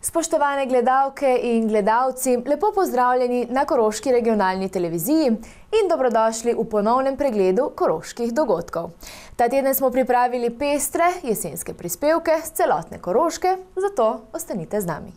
Spoštovane gledalke in gledalci, lepo pozdravljeni na Koroški regionalni televiziji in dobrodošli v ponovnem pregledu koroških dogodkov. Ta teden smo pripravili pestre jesenske prispevke z celotne Koroške, zato ostanite z nami.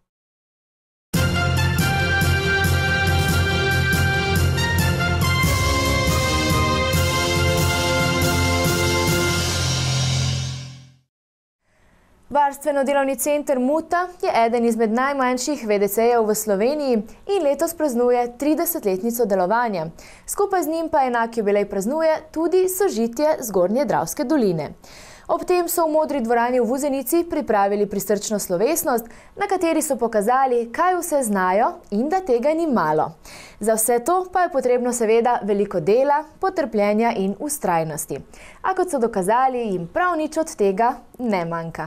Varstveno-delovni center Muta je eden izmed najmanjših VDC-jev v Sloveniji in letos praznuje 30-letnico delovanja. Skupaj z njim pa enak jubilej praznuje tudi sožitje Zgornje Dravske doline. Ob tem so v Modri dvorani v Vuzenici pripravili prisrčno slovesnost, na kateri so pokazali, kaj vse znajo in da tega ni malo. Za vse to pa je potrebno seveda veliko dela, potrpljenja in vztrajnosti. A kot so dokazali, jim prav nič od tega ne manjka.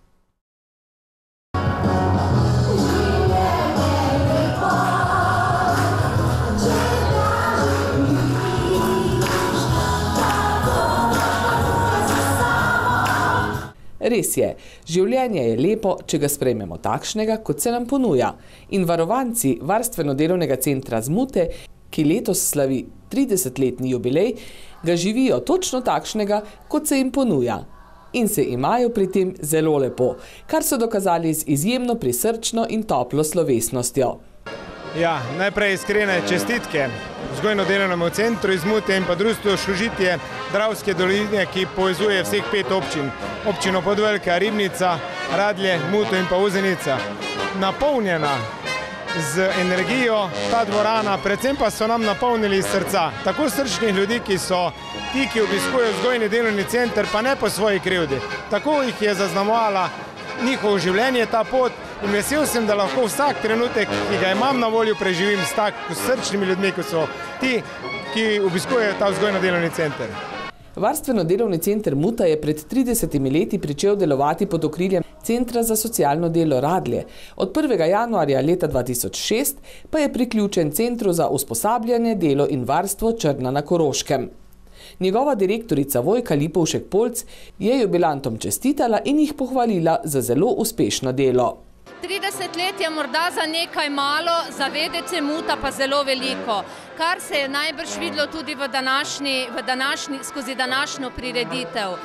Res je, življenje je lepo, če ga sprejmemo takšnega, kot se nam ponuja. In varovanci Varstveno-delovnega centra z Mute, ki letos slavi 30-letni jubilej, ga živijo točno takšnega, kot se jim ponuja. In se imajo pri tem zelo lepo, kar so dokazali z izjemno prisrčno in toplo slovesnostjo. Ja, najprej iskrene čestitke Vzgojno-delovnemu centru iz Mute in pa društvu Sožitje Dravske doline, ki povezuje vseh 5 občin. Občino Podvelka, Ribnica, Radlje, Muto in pa Vuzenica. Napolnjena z energijo ta dvorana, predvsem pa so nam napolnili iz srca. Tako srčnih ljudi, ki so ti, ki obiskujejo Vzgojni delovni center, pa ne po svoji krivdi. Tako jih je zaznamovala njihovo življenje, ta pot. In vesel sem, da lahko vsak trenutek, ki ga imam na voljo, preživim s tako srčnimi ljudmi, kot so ti, ki obiskujejo ta Vzgojno-delovni center. Varstveno-delovni center Muta je pred 30 leti pričel delovati pod okriljem Centra za socialno delo Radlje. Od 1. januarja leta 2006 pa je priključen Centru za usposabljanje, delo in varstvo Črna na Koroškem. Njegova direktorica Vojka Lipovšek-Polc je jubilantom čestitala in jih pohvalila za zelo uspešno delo. 30 let je morda za nekaj malo, za VDC Muta pa zelo veliko, kar se je najbrž videlo tudi skozi današnjo prireditev.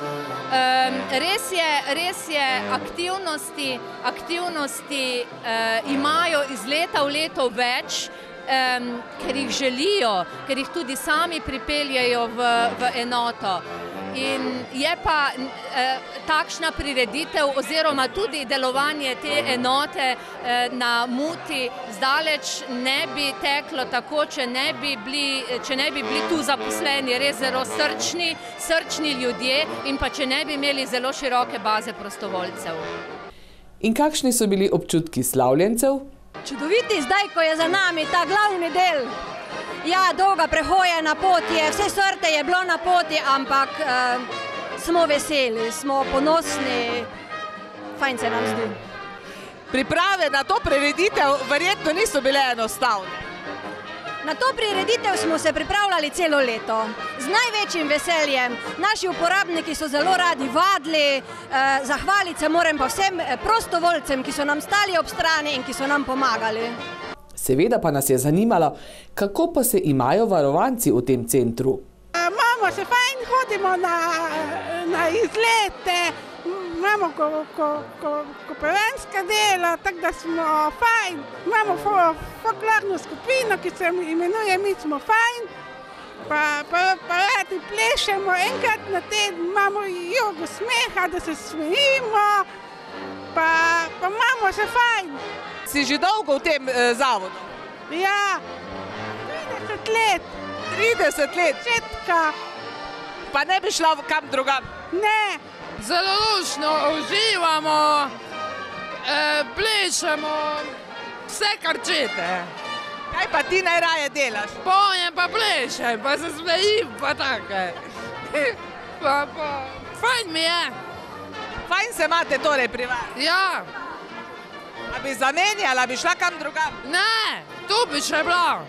Res je, aktivnosti imajo iz leta v leto več, ker jih želijo, ker jih tudi sami pripeljajo v enoto. In je pa takšna prireditev oziroma tudi delovanje te enote na Muti zdaleč ne bi teklo tako, če ne bi bili tu zaposleni res zelo srčni ljudje in pa če ne bi imeli zelo široke baze prostovoljcev. In kakšni so bili občutki slavljencev? Čudoviti zdaj, ko je za nami ta glavni del. Ja, dolga prehojena pot je, vse sorte je bilo na poti, ampak smo veseli, smo ponosni, fajn se nam zdi. Priprave na to prireditev verjetno niso bile enostavne. Na to prireditev smo se pripravljali celo leto, z največjim veseljem. Naši uporabniki so zelo radi vadili, zahvaliti se moram pa vsem prostovoljcem, ki so nam stali ob strani in ki so nam pomagali. Seveda pa nas je zanimalo, kako pa se imajo varovanci v tem centru. Imamo se fajn, hodimo na izlete, imamo kopelanska dela, tako da smo fajn. Imamo folklorno skupino, ki se imenuje Mi smo fajn, pa radi plešemo, enkrat na teden imamo jogo smeha, da se smejimo, pa imamo se fajn. Si že dolgo v tem zavodu? Ja, 30 let. 30 let? Četka. Pa ne bi šla kam drugam? Ne. Zelo lušno uživamo, plešemo, vse kar čete. Kaj pa ti najraje delaš? Pojem pa plešem, pa se smejim, pa take. Fajn mi je. Fajn se imate torej pri vas? Ja. A bi zamenjala, bi šla kam drugam? Ne, tu bi še bila.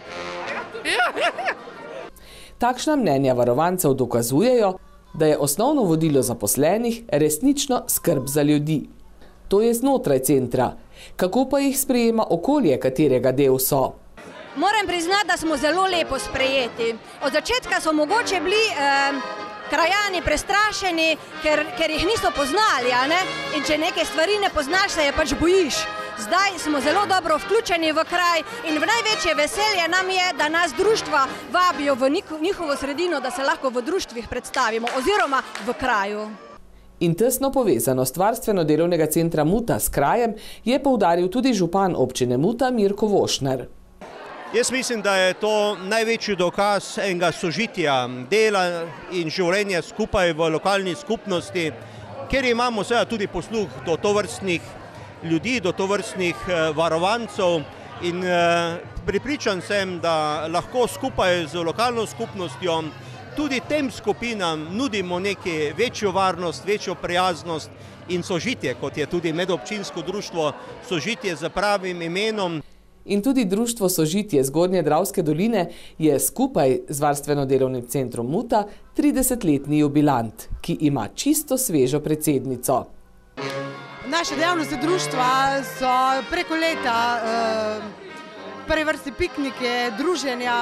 Takšna mnenja varovancev dokazujejo, da je osnovno vodilo zaposlenih resnično skrb za ljudi. To je znotraj centra. Kako pa jih sprejema okolje, katerega del so? Moram priznati, da smo zelo lepo sprejeti. Od začetka so mogoče bili krajani prestrašeni, ker jih niso poznali, a ne? In če neke stvari ne poznaš, se je pač bojiš. Zdaj smo zelo dobro vključeni v kraj in v največje veselje nam je, da nas društva vabijo v njihovo sredino, da se lahko v društvih predstavimo oziroma v kraju. In tesno povezanost varstveno-delovnega centra Muta s krajem je poudaril tudi župan občine Muta Mirko Vošner. Jaz mislim, da je to največji dokaz enega sožitja, dela in življenja skupaj v lokalni skupnosti, kjer imamo seveda tudi posluh do tovrstnih ljudi, do tovrstnih varovancev in prepričan sem, da lahko skupaj z lokalno skupnostjo tudi tem skupinam nudimo neki večjo varnost, večjo prijaznost in sožitje, kot je tudi medobčinsko društvo Sožitje z pravim imenom. In tudi društvo Sožitje Zgornje Dravske doline je skupaj z varstveno-delovnim centrom Muta 30-letni jubilant, ki ima čisto svežo predsednico. Naše dejavnosti društva so preko leta prvi vrsti piknike, druženja,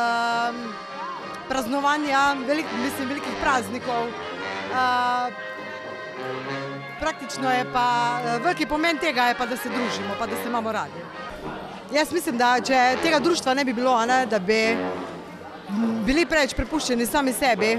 praznovanja velikih praznikov. Praktično je pa, veliki pomen tega je pa, da se družimo, pa da se imamo radi. Jaz mislim, da če tega društva ne bi bilo, da bi bili preveč prepuščeni sami sebi,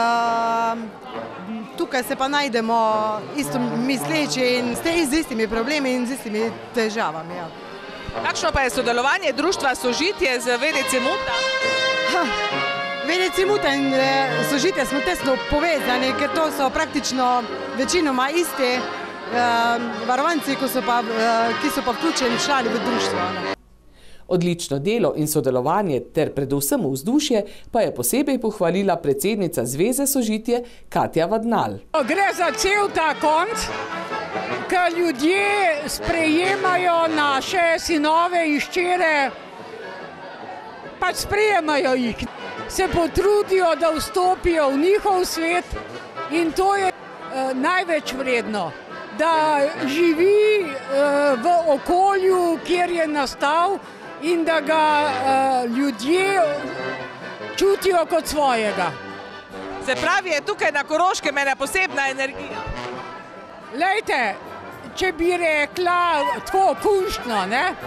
tukaj se pa najdemo isto misleči in z istimi problemi in z istimi težavami. Kakšno pa je sodelovanje društva Sožitje z VDC Muta? VDC Muta in Sožitje smo tesno povezani, ker to so praktično večinoma isti varovanci, ki so pa vključeni člani v društvo. Odlično delo in sodelovanje ter predvsem vzdušje pa je posebej pohvalila predsednica Zveze Sožitje Katja Vadnal. Gre za cel ta konc, ko ljudje sprejemajo naše sinove in hčere, pač sprejemajo jih, se potrudijo, da vstopijo v njihov svet in to je največ vredno, da živi v okolju, kjer je nastal, in da ga ljudje čutijo kot svojega. Se pravi, je tukaj na Koroškem ena posebna energija? Lejte, če bi rekla tako kunštno,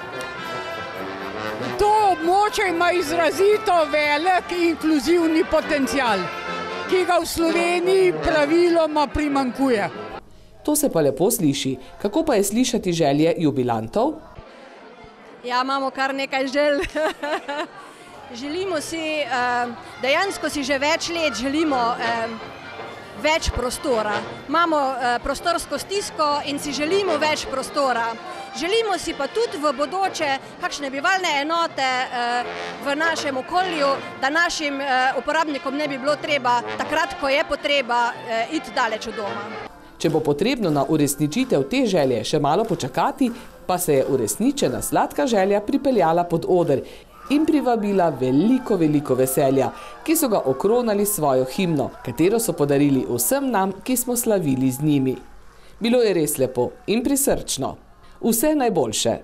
to območje ima izrazito velik inkluzivni potencial, ki ga v Sloveniji praviloma primanjkuje. To se pa lepo sliši. Kako pa je slišati želje jubilantov? Ja, imamo kar nekaj želj. Želimo si, dejansko si že več let želimo več prostora. Imamo prostorsko stisko in si želimo več prostora. Želimo si pa tudi v bodoče kakšne bivalne enote v našem okolju, da našim uporabnikom ne bi bilo treba, takrat, ko je potreba, iti daleč od doma. Če bo potrebno na uresničitev te želje še malo počakati, pa se je uresničena sladka želja pripeljala pod oder in privabila veliko veselja, ki so ga okronali svojo himno, katero so podarili vsem nam, ki smo slavili z njimi. Bilo je res lepo in prisrčno. Vse najboljše.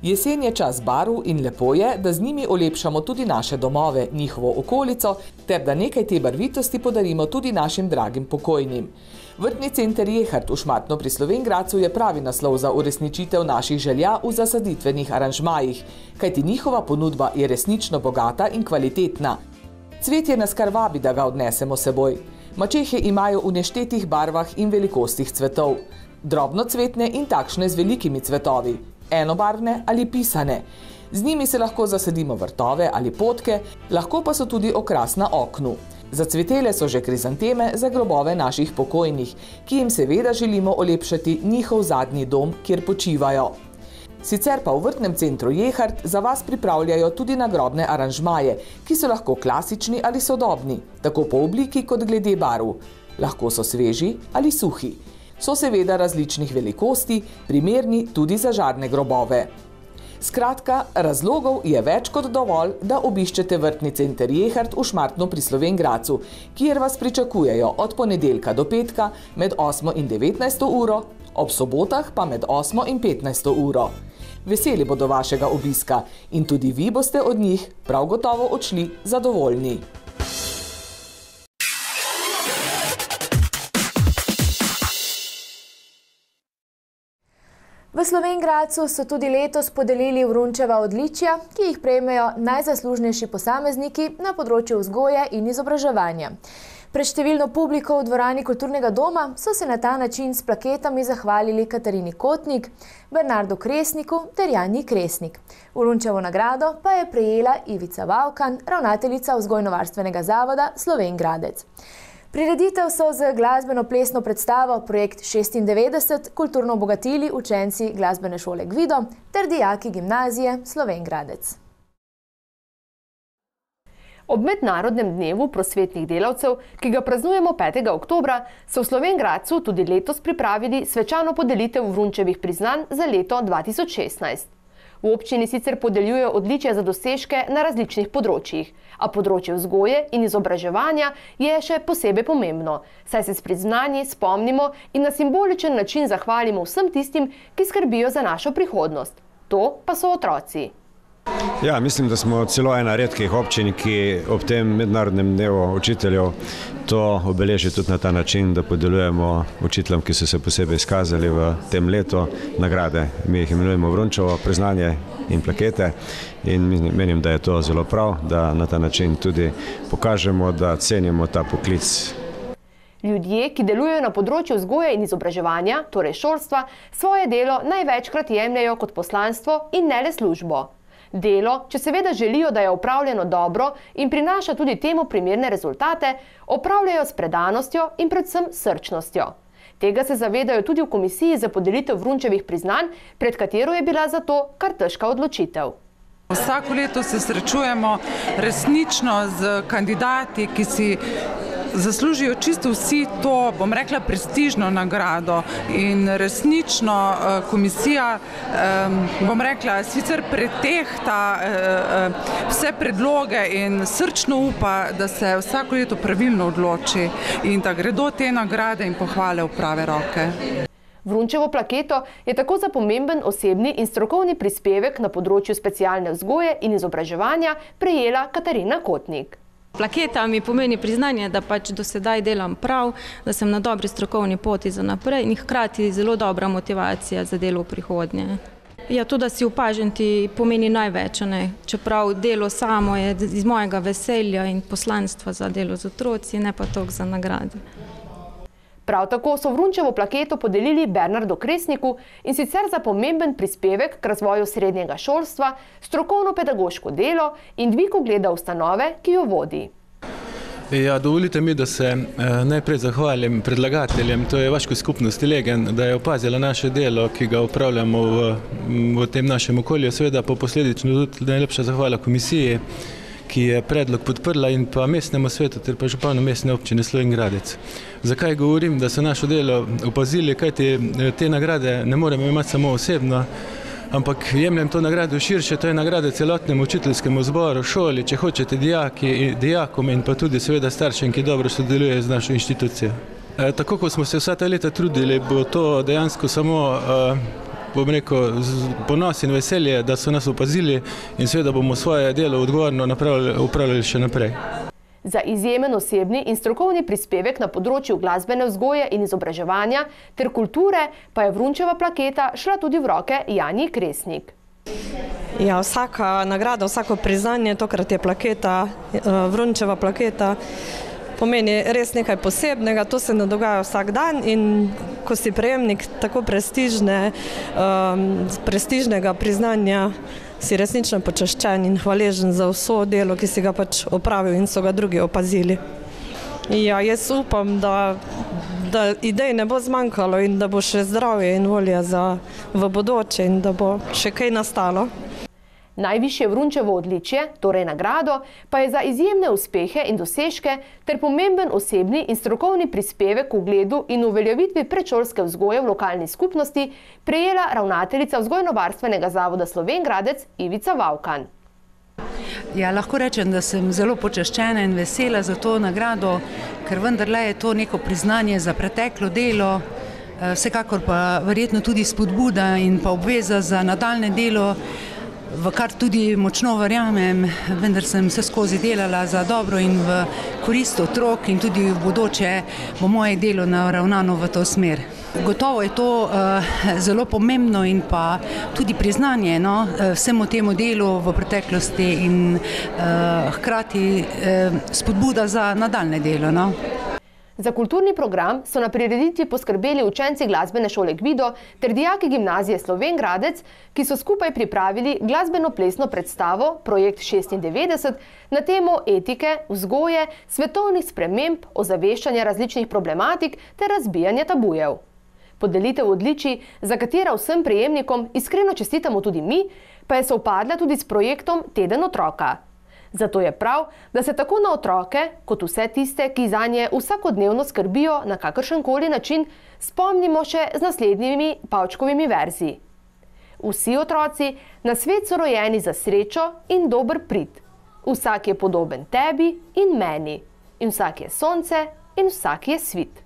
Jesen je čas barv in lepo je, da z njimi olepšamo tudi naše domove, njihovo okolico, ter da nekaj te barvitosti podarimo tudi našim dragim pokojnim. Vrtni center Jehart v Šmartno pri Slovenj Gradcu je pravi naslov za uresničitev naših želja v zasaditvenih aranžmajih, kajti njihova ponudba je resnično bogata in kvalitetna. Cvetje nas kar vabi, da ga odnesemo seboj. Mačehe imajo v neštetih barvah in velikostih cvetov. Drobno cvetne in takšne z velikimi cvetovi, enobarvne ali pisane. Z njimi se lahko zasadimo vrtove ali potke, lahko pa so tudi okras na oknu. Zacvetele so že krizanteme za grobove naših pokojnih, ki jim seveda želimo olepšati njihov zadnji dom, kjer počivajo. Sicer pa v vrtnem centru Jehart za vas pripravljajo tudi nagrobne aranžmaje, ki so lahko klasični ali sodobni, tako po obliki kot glede barv. Lahko so sveži ali suhi. So seveda različnih velikosti, primerni tudi za žarne grobove. Skratka, razlogov je več kot dovolj, da obiščete vrtni center Jehart v Šmartno pri Slovenj Gradcu, kjer vas pričakujejo od ponedeljka do petka med 8 in 19 uro, ob sobotah pa med 8 in 15 uro. Veseli bodo vašega obiska in tudi vi boste od njih prav gotovo odšli zadovoljni. V Slovenj Gradcu so tudi letos podelili Vrunčeva odličja, ki jih prejmejo najzaslužnejši posamezniki na področju vzgoje in izobraževanja. Pred številno publiko v dvorani Kulturnega doma so se na ta način s plaketami zahvalili Katarini Kotnik, Bernardu Kresniku ter Janji Kresnik. Vrunčevo nagrado pa je prejela Ivica Vavkan, ravnateljica Vzgojno-varstvenega zavoda Slovenj Gradec. Prireditev so z glasbeno-plesno predstavo Projekt 96 kulturno obogatili učenci glasbene šole Gvido ter dijaki gimnazije Slovenj Gradec. Ob mednarodnem dnevu prosvetnih delavcev, ki ga praznujemo 5. oktobra, so v Slovenj Gradcu tudi letos pripravili svečano podelitev Vrunčevih priznanj za leto 2016. V občini sicer podeljujejo odličja za dosežke na različnih področjih, a področje vzgoje in izobraževanja je še posebej pomembno, saj se s priznanji spomnimo in na simboličen način zahvalimo vsem tistim, ki skrbijo za našo prihodnost. To pa so otroci. Ja, mislim, da smo celo ena redkih občin, ki ob tem mednarodnem dnevu učiteljev to obeleži tudi na ta način, da podeljujemo učiteljem, ki so se posebej izkazali v tem letu, nagrade. Mi jih imenujemo Vrunčevo priznanje in plakete in menim, da je to zelo prav, da na ta način tudi pokažemo, da cenimo ta poklic. Ljudje, ki delujejo na področju vzgoje in izobraževanja, torej šolstva, svoje delo največkrat jemljajo kot poslanstvo in ne le službo. Delo, če seveda želijo, da je opravljeno dobro in prinaša tudi temu primerne rezultate, opravljajo s predanostjo in predvsem srčnostjo. Tega se zavedajo tudi v komisiji za podelitev Vrunčevih priznanj, pred katero je bila zato kar težka odločitev. Vsako leto se srečujemo resnično z kandidati, ki si zaslužijo čisto vsi to, bom rekla, prestižno nagrado in resnično komisija, bom rekla, sicer pretehta vse predloge in srčno upa, da se vsako leto pravilno odloči in da gredo te nagrade in pohvale v prave roke. Vrunčevo plaketo je tako za pomemben osebni in strokovni prispevek na področju specialne vzgoje in izobraževanja prejela Katarina Kotnik. Plaketa mi pomeni priznanje, da pač do sedaj delam prav, da sem na dobri strokovni poti za naprej in hkrati zelo dobra motivacija za delo v prihodnje. Ja, to, da si opažen, ti pomeni največ, čeprav delo samo je iz mojega veselja in poslanstva za delo z otroci, ne pa toliko za nagrade. Prav tako so Vrunčevo plaketo podelili Bernardu Kresniku in sicer za pomemben prispevek k razvoju srednjega šolstva, strokovno-pedagoško delo in dvig ugleda ustanove, ki jo vodi. Ja, dovolite mi, da se najprej zahvalim predlagateljem, to je Vaško skupnosti Legen, da je opazila naše delo, ki ga upravljamo v tem našem okolju. Seveda pa posledično tudi najlepša zahvala komisiji, ki je predlog podprla in pa mestnemu svetu ter pa županu mestne občine Slovenj Gradec. Zakaj govorim, da so naše delo opazili, kajti te nagrade ne moremo imati samo osebno, ampak jemljem to nagrado širše, to je nagrada celotnemu učiteljskemu zboru, šoli, če hočete dijakom in pa tudi seveda staršem, ki dobro sodelujejo z našo inštitucijo. Tako kot smo se vsa ta leta trudili, bo to dejansko samo bom rekel, ponos in veselje, da so nas opazili in seveda bomo svoje delo odgovorno upravljali še naprej. Za izjemen osebni in strokovni prispevek na področju glasbene vzgoje in izobraževanja ter kulture pa je Vrunčeva plaketa šla tudi v roke Janji Kresnik. Ja, vsaka nagrada, vsako priznanje, tokrat je plaketa, Vrunčeva plaketa, pomeni res nekaj posebnega, to se ne dogaja vsak dan in ko si prejemnik tako prestižnega priznanja, si resnično počaščen in hvaležen za vso delo, ki si ga pač opravil in so ga drugi opazili. Ja, jaz upam, da idej ne bo zmanjkalo in da bo še zdravje in volja v bodoče in da bo še kaj nastalo. Najvišje Vrunčevo odličje, torej nagrado, pa je za izjemne uspehe in dosežke ter pomemben osebni in strokovni prispevek v ugledu in uveljavitvi predšolske vzgoje v lokalni skupnosti prejela ravnateljica Vzgojno-varstvenega zavoda Slovenj Gradec Ivica Vavkan. Ja, lahko rečem, da sem zelo počaščena in vesela za to nagrado, ker vendarle je to neko priznanje za preteklo delo, vsekakor pa verjetno tudi spodbuda in pa obveza za nadaljne delo, v kar tudi močno verjamem, vendar sem vse skozi delala za dobro in v korist otrok in tudi v bodoče bo moje delo naravnano v to smer. Gotovo je to zelo pomembno in pa tudi priznanje vsemu temu delu v preteklosti in hkrati spodbuda za nadaljne delo. Za kulturni program so na prireditvi poskrbeli učenci glasbene šole Gvido ter dijaki gimnazije Slovenj Gradec, ki so skupaj pripravili glasbeno-plesno predstavo Projekt 96 na temo etike, vzgoje, svetovnih sprememb, ozaveščanja različnih problematik ter razbijanja tabujev. Podelitev odličij, za katera vsem prejemnikom iskreno čestitamo tudi mi, pa je sovpadla tudi s projektom Teden otroka. Zato je prav, da se tako na otroke, kot vse tiste, ki zanje vsakodnevno skrbijo na kakršenkoli način, spomnimo še z naslednjimi Pavčkovimi verzi. Vsi otroci na svet so rojeni za srečo in dober prid. Vsak je podoben tebi in meni. In vsak je sonce in vsak je svit.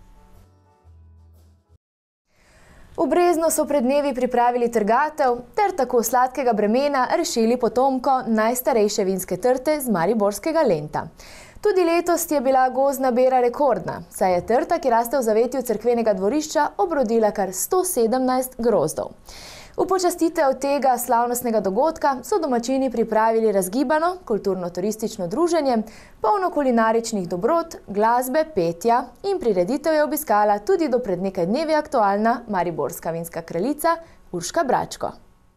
V Breznu so pred dnevi pripravili trgatev ter tako sladkega bremena rešili potomko najstarejše vinske trte z mariborskega Lenta. Tudi letos je bila gozdna bera rekordna, saj je trta, ki raste v zavetju cerkvenega dvorišča, obrodila kar 117 grozdov. V počastitev tega slavnostnega dogodka so domačini pripravili razgibano kulturno-turistično druženje, polno kulinaričnih dobrot, glasbe, petja in prireditev je obiskala tudi do pred nekaj dnevi aktualna mariborska vinska kraljica Urška Bračko.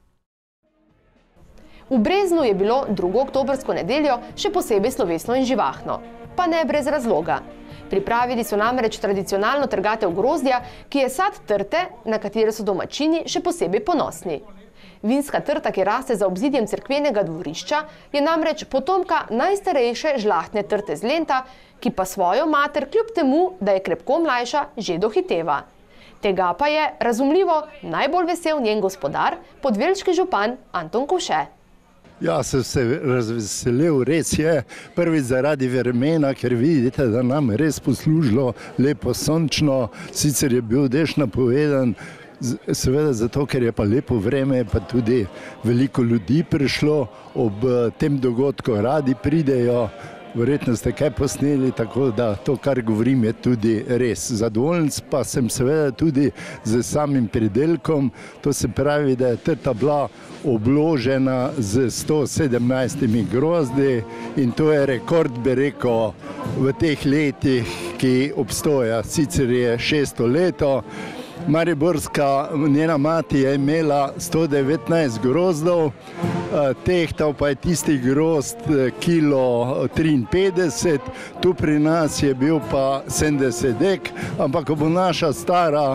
V Breznu je bilo 2. oktobrsko nedeljo še posebej slovesno in živahno, pa ne brez razloga. Pripravili so namreč tradicionalno trgatev grozdja, ki je sad trte, na katero so domačini še posebej ponosni. Vinska trta, ki raste za obzidjem cerkvenega dvorišča, je namreč potomka najstarejše žlahtne trte z Lenta, ki pa svojo mater kljub temu, da je krepko mlajša, že dohiteva. Tega pa je, razumljivo, najbolj vesel njen gospodar, podvelški župan Anton Kovše. Ja, sem se razveselil, res je, prvič zaradi vremena, ker vidite, da nam je res poslužilo lepo sončno, sicer je bil dež napovedan, seveda zato, ker je pa lepo vreme, pa tudi veliko ljudi prišlo, ob tem dogodku radi pridejo, verjetno ste kaj posneli, tako da to, kar govorim, je tudi res. Zadovoljen pa sem seveda tudi z samim pridelkom, to se pravi, da je trta bila obložena z 117 grozdi in to je rekord, bi rekel, v teh letih, ki obstoja. Sicer je 600 leto, mariborska njena mati je imela 119 grozdov, tehtal pa je tisti grozd kilo 53, tu pri nas je bil pa 70 dek, ampak ko bo naša stara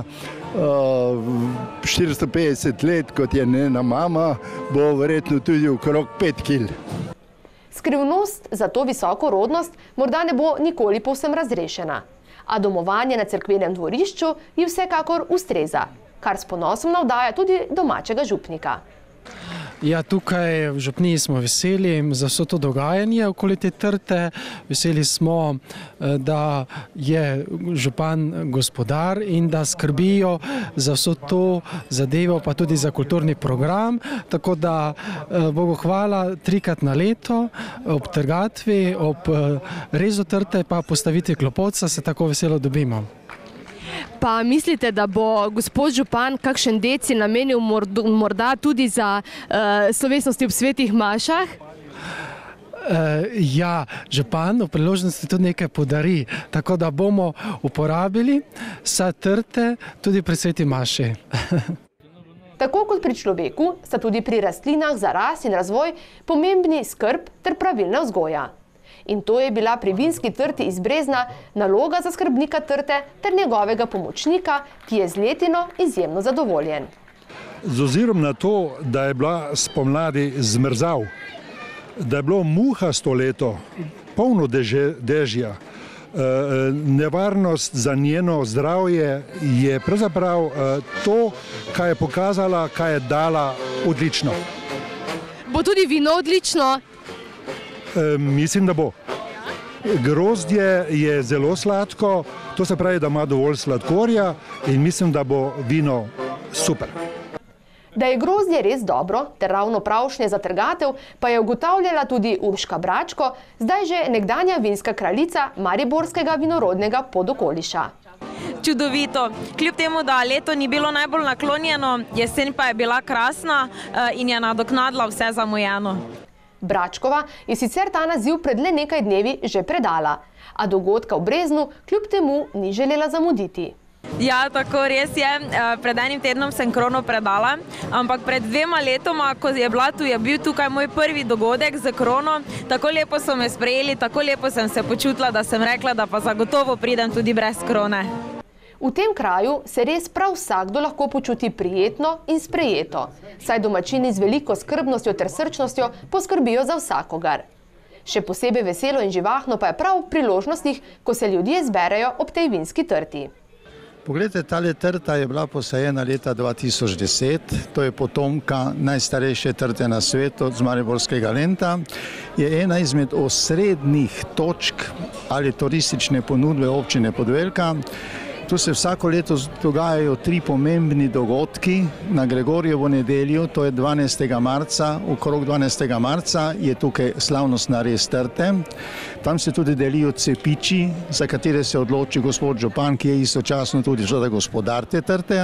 450 let, kot je njena mama, bo verjetno tudi okrog 5 kil. Skrivnost za to visoko rodnost morda ne bo nikoli povsem razrešena, a domovanje na cerkvenem dvorišču ji vsekakor ustreza, kar s ponosom navdaja tudi domačega župnika. Ja, tukaj v župniji smo veseli za vso to dogajanje okoli te trte. Veseli smo, da je župan gospodar in da skrbijo za vso to zadevo, pa tudi za kulturni program. Tako da Bogu hvala 3-krat na leto ob trgatvi, ob rezu trte pa postavitvi klopotca se tako veselo dobimo. Pa mislite, da bo gospod župan kakšen deci namenil morda tudi za slovesnosti ob svetih mašah? Ja, župan v priložnosti tudi nekaj podari, tako da bomo uporabili vse trte tudi pri sveti maši. Tako kot pri človeku sta tudi pri rastlinah za rast in razvoj pomembni skrb ter pravilna vzgoja. In to je bila pri vinski trti iz Brezna naloga za skrbnika trte ter njegovega pomočnika, ki je z letino izjemno zadovoljen. Z ozirom na to, da je bila spomladi zmrzav, da je bilo muhasto leto, polno dežja, nevarnost za njeno zdravje je pravzaprav to, kaj je pokazala, kaj je dala odlično. Bo tudi vino odlično? Mislim, da bo. Grozdje je zelo sladko, to se pravi, da ima dovolj sladkorja in mislim, da bo vino super. Da je grozdje res dobro ter ravno pravšnje za trgatev, pa je ugotavljala tudi Urška Bračko, zdaj že nekdanja vinska kraljica mariborskega vinorodnega Podokoliša. Čudovito. Kljub temu, da leto ni bilo najbolj naklonjeno, jesen pa je bila krasna in je nadoknadila vse zamujeno. Bračkova je sicer ta naziv pred le nekaj dnevi že predala, a dogodka v Breznu kljub temu ni želela zamuditi. Ja, tako res je. Pred enim tednom sem krono predala, ampak pred 2 letoma, ko je bil tukaj moj prvi dogodek z krono, tako lepo so me sprejeli, tako lepo sem se počutila, da sem rekla, da pa zagotovo pridem tudi brez krone. V tem kraju se res prav vsakdo lahko počuti prijetno in sprejeto, saj domačini z veliko skrbnostjo ter srčnostjo poskrbijo za vsakogar. Še posebej veselo in živahno pa je prav v priložnostih, ko se ljudje zberejo ob tej vinski trti. Poglejte, tale trta je bila posajena leta 2010, to je potomka najstarejše trte na svetu z Mariborskega Lenta. Je ena izmed osrednjih točk ali turistične ponudbe občine Podvelka. Tu se vsako leto dogajajo 3 pomembni dogodki. Na Gregorjevo nedeljo, to je 12. marca, okrog 12. marca je tukaj slavnostna rez trte. Tam se tudi delijo cepiči, za katere se odloči gospod župan, ki je istočasno tudi gospodar te trte.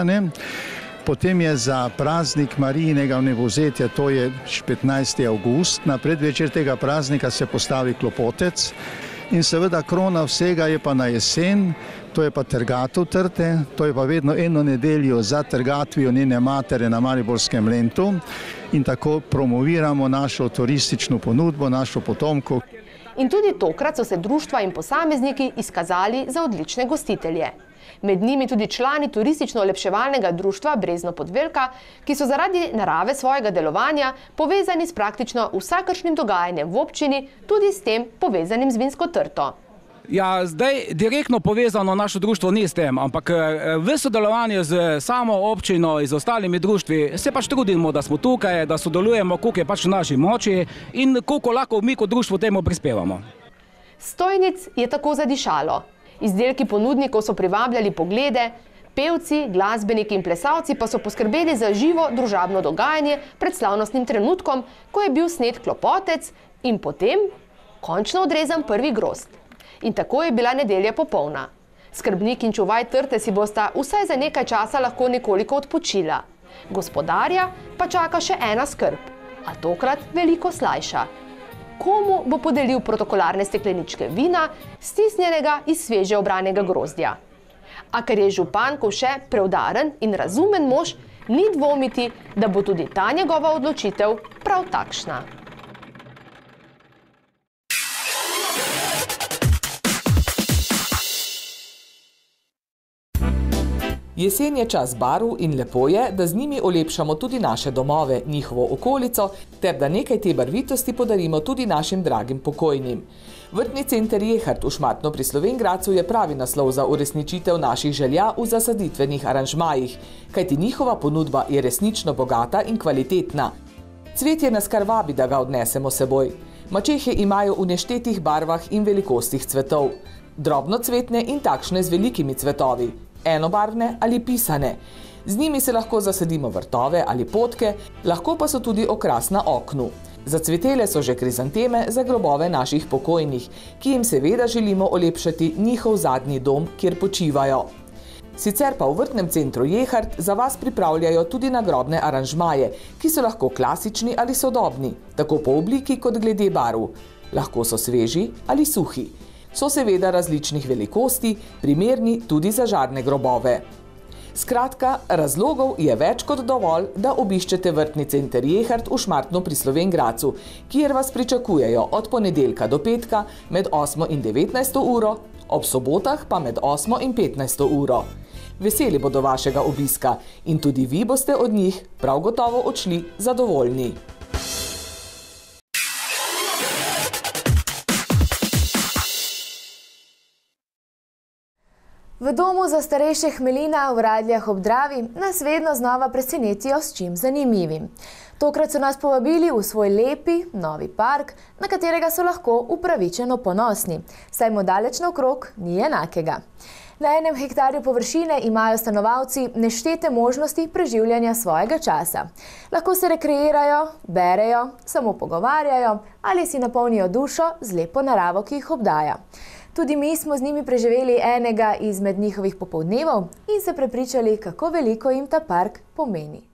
Potem je za praznik Marijinega vnebovzetja, to je 15. avgust, na predvečer tega praznika se postavi klopotec. In seveda krona vsega je pa na jesen, to je pa trgatev trte, to je pa vedno eno nedeljo za trgatvijo njene matere na Mariborskem Lentu in tako promoviramo našo turistično ponudbo, našo potomko. In tudi tokrat so se društva in posamezniki izkazali za odlične gostitelje. Med njimi tudi člani turistično-olepševalnega društva Brezno Podvelka, ki so zaradi narave svojega delovanja povezani s praktično vsakršnim dogajanjem v občini, tudi s tem povezanim z vinsko trto. Ja, zdaj direktno povezano naše društvo ni s tem, ampak v sodelovanju z samo občino in z ostalimi društvi se pač trudimo, da smo tukaj, da sodelujemo, koliko je pač v naši moči in koliko lahko mi kot društvo temu prispevamo. Stojnic je tako zadišalo. Izdelki ponudnikov so privabljali poglede, pevci, glasbeniki in plesalci pa so poskrbeli za živo družabno dogajanje pred slavnostnim trenutkom, ko je bil snet klopotec in potem končno odrezan prvi grozd. In tako je bila nedelja popolna. Skrbnik in čuvaj trte si bosta vsaj za nekaj časa lahko nekoliko odpočila. Gospodarja pa čaka še ena skrb, a tokrat veliko slajša. Komu bo podelil protokolarne stekleničke vina, stisnjenega iz sveže obranega grozdja? A ker je župan Kovše preudaren in razumen mož, ni dvomiti, da bo tudi ta njegova odločitev prav takšna. Jesen je čas barv in lepo je, da z njimi olepšamo tudi naše domove, njihovo okolico, ter da nekaj te barvitosti podarimo tudi našim dragim pokojnim. Vrtni center Jehart v Šmartno pri Slovenj Gradcu je pravi naslov za uresničitev naših želja v zasaditvenih aranžmajih, kajti njihova ponudba je resnično bogata in kvalitetna. Cvetje nas kar vabi, da ga odnesemo seboj. Mačehe imajo v neštetih barvah in velikostih cvetov. Drobnocvetne in takšne z velikimi cvetovi, enobarvne ali pisane. Z njimi se lahko zasadimo vrtove ali potke, lahko pa so tudi okras na oknu. Zacvetele so že krizanteme za grobove naših pokojnih, ki jim seveda želimo olepšati njihov zadnji dom, kjer počivajo. Sicer pa v vrtnem centru Jehart za vas pripravljajo tudi nagrobne aranžmaje, ki so lahko klasični ali sodobni, tako po obliki kot glede barv. Lahko so sveži ali suhi. So seveda različnih velikosti, primerni tudi za žarne grobove. Skratka, razlogov je več kot dovolj, da obiščete vrtni center Jehart v Šmartnu pri Slovenj Gradcu, kjer vas pričakujejo od ponedeljka do petka med 8 in 19 uro, ob sobotah pa med 8 in 15 uro. Veseli bodo vašega obiska in tudi vi boste od njih prav gotovo odšli zadovoljni. V domu za starejše Hmelina v Radljah ob Dravi nas vedno znova presenetijo s čim zanimivim. Tokrat so nas povabili v svoj lepi, novi park, na katerega so lahko upravičeno ponosni, saj mu daleč naokrog ni enakega. Na 1 hektarju površine imajo stanovalci neštete možnosti preživljanja svojega časa. Lahko se rekreirajo, berejo, samo pogovarjajo ali si napolnijo dušo z lepo naravo, ki jih obdaja. Tudi mi smo z njimi preživeli enega izmed njihovih popoldnevov in se prepričali, kako veliko jim ta park pomeni.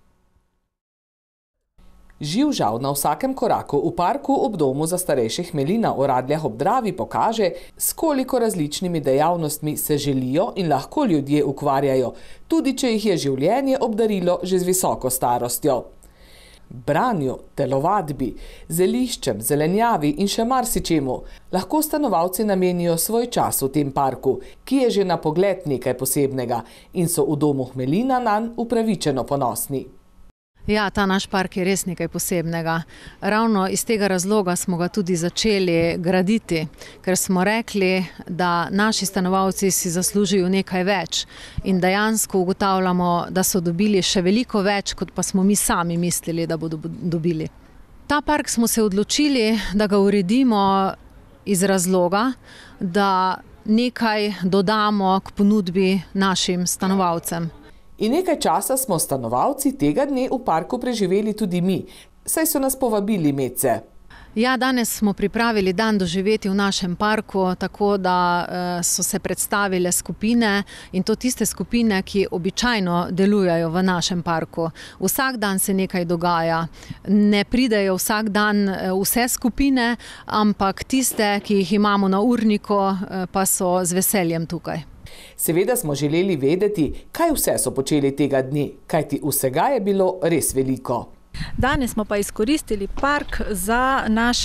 Živžav na vsakem koraku v parku ob domu za starejše Hmelina v Radljah ob Dravi pokaže, s koliko različnimi dejavnostmi se želijo in lahko ljudje ukvarjajo, tudi če jih je življenje obdarilo že z visoko starostjo. Branju, telovadbi, zeliščem, zelenjavi in še marsičemu lahko stanovalci namenijo svoj čas v tem parku, ki je že na pogled nekaj posebnega in so v domu Hmelina nanj upravičeno ponosni. Ja, ta naš park je res nekaj posebnega. Ravno iz tega razloga smo ga tudi začeli graditi, ker smo rekli, da naši stanovalci si zaslužijo nekaj več in dejansko ugotavljamo, da so dobili še veliko več, kot pa smo mi sami mislili, da bodo dobili. Ta park smo se odločili, da ga uredimo iz razloga, da nekaj dodamo k ponudbi našim stanovalcem. In nekaj časa smo stanovalci tega dne v parku preživeli tudi mi, saj so nas povabili medse. Ja, danes smo pripravili dan doživeti v našem parku, tako da so se predstavile skupine in to tiste skupine, ki običajno delujejo v našem parku. Vsak dan se nekaj dogaja. Ne pridejo vsak dan vse skupine, ampak tiste, ki jih imamo na urniku, pa so z veseljem tukaj. Seveda smo želeli vedeti, kaj vse so počeli tega dne, kajti vsega je bilo res veliko. Danes smo pa izkoristili park za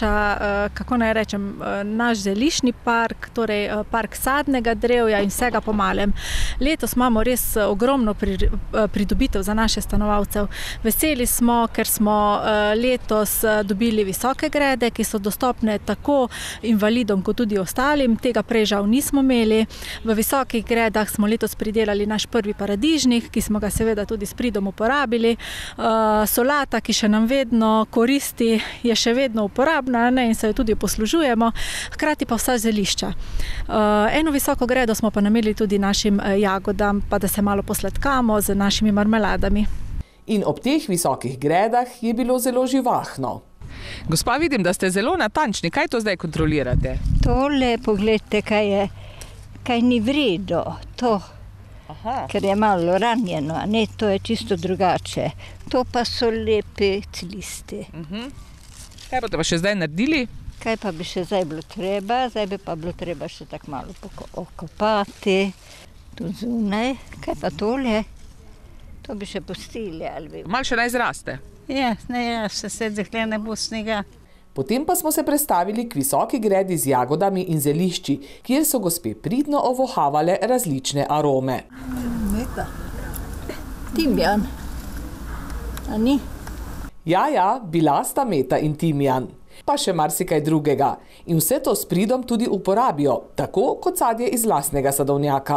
naš zeliščni park, torej park sadnega drevja in vsega po malem. Letos imamo res ogromno pridobitev za naše stanovalcev. Veseli smo, ker smo letos dobili visoke grede, ki so dostopne tako invalidom kot tudi ostalim. Tega prej žal nismo imeli. V visokih gredah smo letos pridelali naš prvi paradižnik, ki smo ga seveda tudi s pridom uporabili. Solata, ki še nam vedno koristi, je še vedno uporabna in se jo tudi poslužujemo, hkrati pa vsa zelišča. Eno visoko gredo smo pa namenili tudi našim jagodam, pa da se malo posladkamo z našimi marmeladami. In ob teh visokih gredah je bilo zelo živahno. Gospa, vidim, da ste zelo natančni. Kaj to zdaj kontrolirate? Tole, pogledajte, kaj ni vredo. To. Ker je malo ranjeno, a ne, to je čisto drugače. To pa so lepe cilisti. Kaj boste pa še zdaj naredili? Kaj pa bi še zdaj bilo treba? Zdaj bi pa bilo treba še tako malo okopati. Tu zunaj. Kaj pa tole? To bi še pustili. Malo še naj zraste. Ja, se dekle ne bo snega. Potem pa smo se prestavili k visoki gredi z jagodami in zelišči, kjer so gospe pridno ovohavale različne arome. Meta. Timjan. A ni? Ja, bila sta meta in timjan. Pa še marsikaj drugega. In vse to s pridom tudi uporabijo, tako kot sadje iz lastnega sadovnjaka.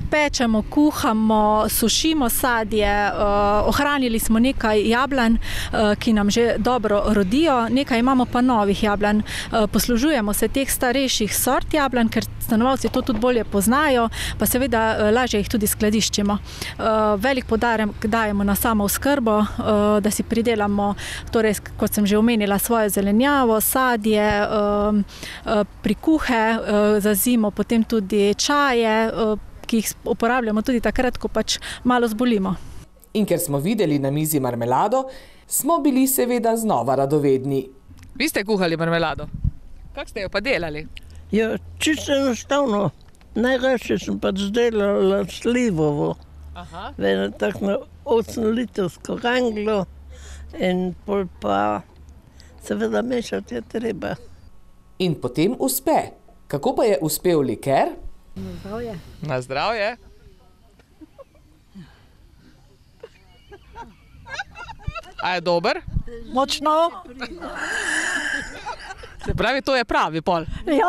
pečemo, kuhamo, sušimo sadje, ohranili smo nekaj jablan, ki nam že dobro rodijo, nekaj imamo pa novih jablan. Poslužujemo se teh starejših sort jablan, ker stanovalci to tudi bolje poznajo, pa seveda lažje jih tudi skladiščimo. Velik poudarek dajemo na samo oskrbo, da si pridelamo, torej, kot sem že omenila, svojo zelenjavo, sadje, prikuhe, za zimo potem tudi čaje, ki jih uporabljamo tudi takrat, ko pač malo zbolimo. In ker smo videli na mizi marmelado, smo bili seveda znova radovedni. Vi ste kuhali marmelado? Kako ste jo pa delali? Ja, čisto enostavno. Najrašče sem pač delala slivovo. Vedno tako na 8-litrsko ranglo in pol pa seveda mešati je treba. In potem uspe. Kako pa je uspel liker? Na zdravje. Na zdravje. A je dober? Močno. Se pravi, to je pravi pol. Ja.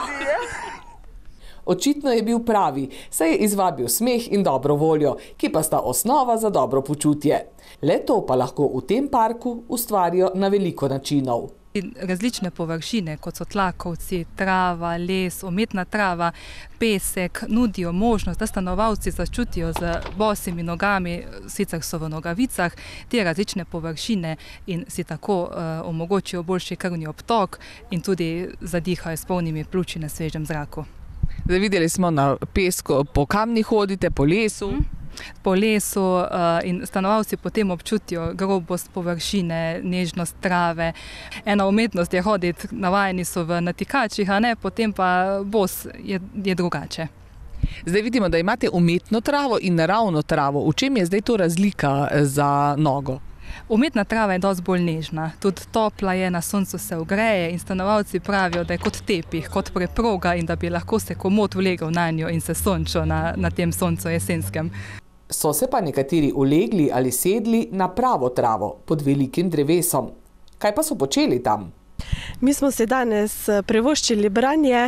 Očitno je bil pravi, saj je izvabil smeh in dobro voljo, ki pa sta osnova za dobro počutje. Le to pa lahko v tem parku ustvarijo na veliko načinov. Različne površine, kot so tlakovci, trava, les, umetna trava, pesek, nudijo možnost, da stanovalci začutijo z bosimi nogami, sicer so v nogavicah, te različne površine in si tako omogočijo boljši krvni obtok in tudi zadihajo s polnimi pljuči na svežem zraku. Zdaj videli smo na pesku, po kamni hodite, po lesu. Po lesu in stanovalci potem občutijo grobost površine, nežnost trave. Ena umetnost je hoditi, navajeni so v natikačih, a ne, potem pa bos je drugače. Zdaj vidimo, da imate umetno travo in naravno travo. V čem je zdaj to razlika za nogo? Umetna trava je dosti bolj nežna, tudi topla je, na soncu se ogreje in stanovalci pravijo, da je kot tepih, kot preproga in da bi lahko se komot vlegel na njo in se sončil na tem soncu jesenskem. So se pa nekateri ulegli ali sedli na pravo travo pod velikim drevesom. Kaj pa so počeli tam? Mi smo se danes privoščili branje,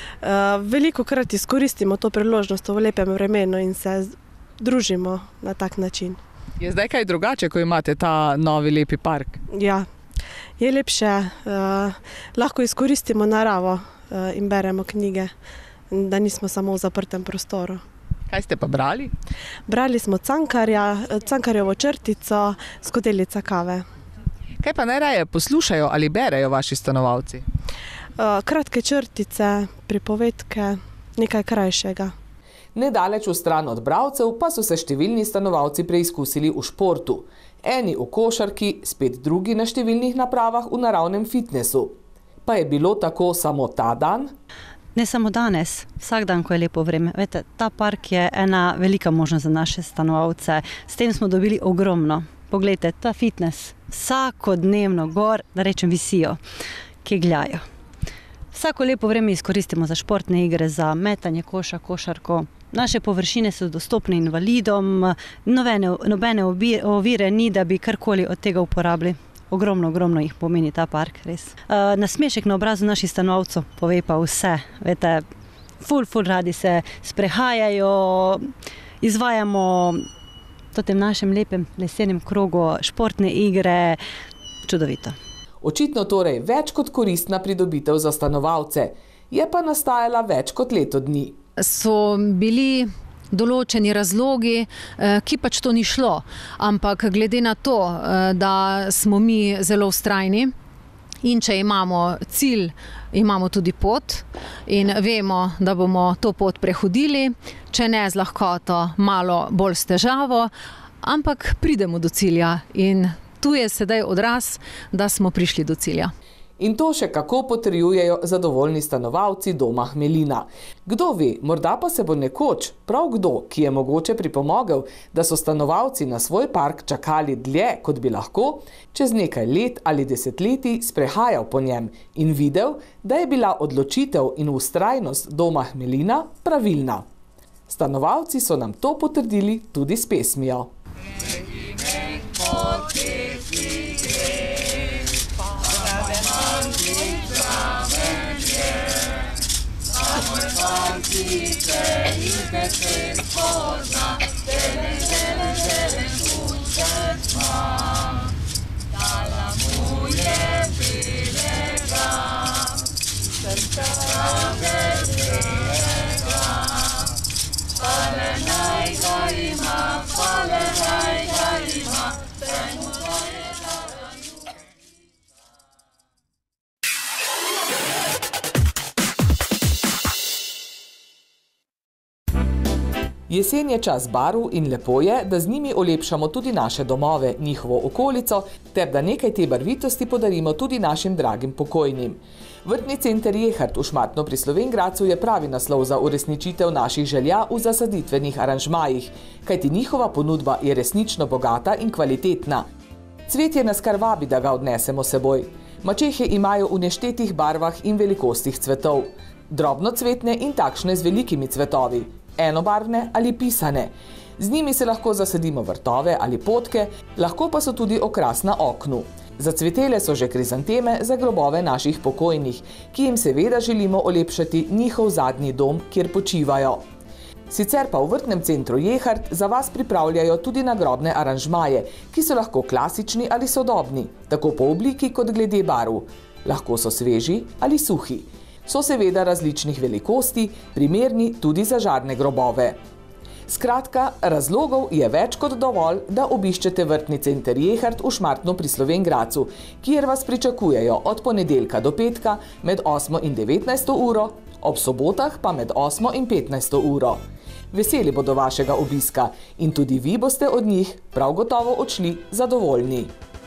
velikokrat izkoristimo to priložnost v lepem vremenu in se družimo na tak način. Je zdaj kaj drugače, ko imate ta novi lepi park? Ja, je lepše, lahko izkoristimo naravo in beremo knjige, da nismo samo v zaprtem prostoru. Kaj ste pa brali? Brali smo Cankarjevo črtico, Skodelica kave. Kaj pa najraje poslušajo ali berejo vaši stanovalci? Kratke črtice, pripovedke, nekaj krajšega. Nedaleč v stran od bralcev pa so se številni stanovalci preizkusili v športu. Eni v košarki, spet drugi na številnih napravah v naravnem fitnesu. Pa je bilo tako samo ta dan? Ne samo danes, vsak dan, ko je lepo vreme. Vete, ta park je ena velika možnost za naše stanovalce. S tem smo dobili ogromno. Poglejte, ta fitness vsakodnevno gor, da rečem, visijo, kegljajo. Vsako lepo vreme izkoristimo za športne igre, za metanje koša, košarko. Naše površine so dostopne invalidom, nobene ovire ni, da bi karkoli od tega uporabili. Ogromno jih pomeni ta park, res. Nasmešek na obrazu naših stanovalcev pove pa vse. Vete, ful radi se sprehajajo, izvajamo v tem našem lepem lesenem krogu športne igre, čudovito. Očitno torej več kot koristna pridobitev za stanovalce, je pa nastajala več kot leto dni. So bili določeni razlogi, ki pač to ni šlo, ampak glede na to, da smo mi zelo vztrajni in če imamo cilj, imamo tudi pot in vemo, da bomo to pot prehodili, če ne z lahkoto, malo bolj s težavo, ampak pridemo do cilja in tu je sedaj odraz, da smo prišli do cilja. In to še kako potrjujejo zadovoljni stanovalci doma Hmelina. Kdo ve, morda pa se bo nekoč, prav kdo, ki je mogoče pripomogel, da so stanovalci na svoj park čakali dlje, kot bi lahko, čez nekaj let ali desetletij sprehajal po njem in videl, da je bila odločitev in vztrajnost doma Hmelina pravilna. Stanovalci so nam to potrdili tudi s pesmijo. Amor, Jesen je čas barv in lepo je, da z njimi olepšamo tudi naše domove, njihovo okolico, ter da nekaj te barvitosti podarimo tudi našim dragim pokojnim. Vrtni center Jehart v Šmartno pri Slovenj Gradcu je pravi naslov za uresničitev naših želja v zasaditvenih aranžmajih, kajti njihova ponudba je resnično bogata in kvalitetna. Cvetje nas kar vabi, da ga odnesemo seboj. Mačehe imajo v neštetih barvah in velikostih cvetov. Drobnocvetne in takšne z velikimi cvetovi. Enobarvne ali pisane. Z njimi se lahko zasadimo vrtove ali potke, lahko pa so tudi okras na oknu. Zacvetele so že krizanteme za grobove naših pokojnih, ki jim seveda želimo olepšati njihov zadnji dom, kjer počivajo. Sicer pa v vrtnem centru Jehart za vas pripravljajo tudi nagrobne aranžmaje, ki so lahko klasični ali sodobni, tako po obliki kot glede barv. Lahko so sveži ali suhi. So seveda različnih velikosti, primerni tudi za žarne grobove. Skratka, razlogov je več kot dovolj, da obiščete vrtni center Jehart v Šmartno pri Slovenj Gradcu, kjer vas pričakujejo od ponedeljka do petka med 8 in 19 uro, ob sobotah pa med 8 in 15 uro. Veseli bodo vašega obiska in tudi vi boste od njih prav gotovo odšli zadovoljni.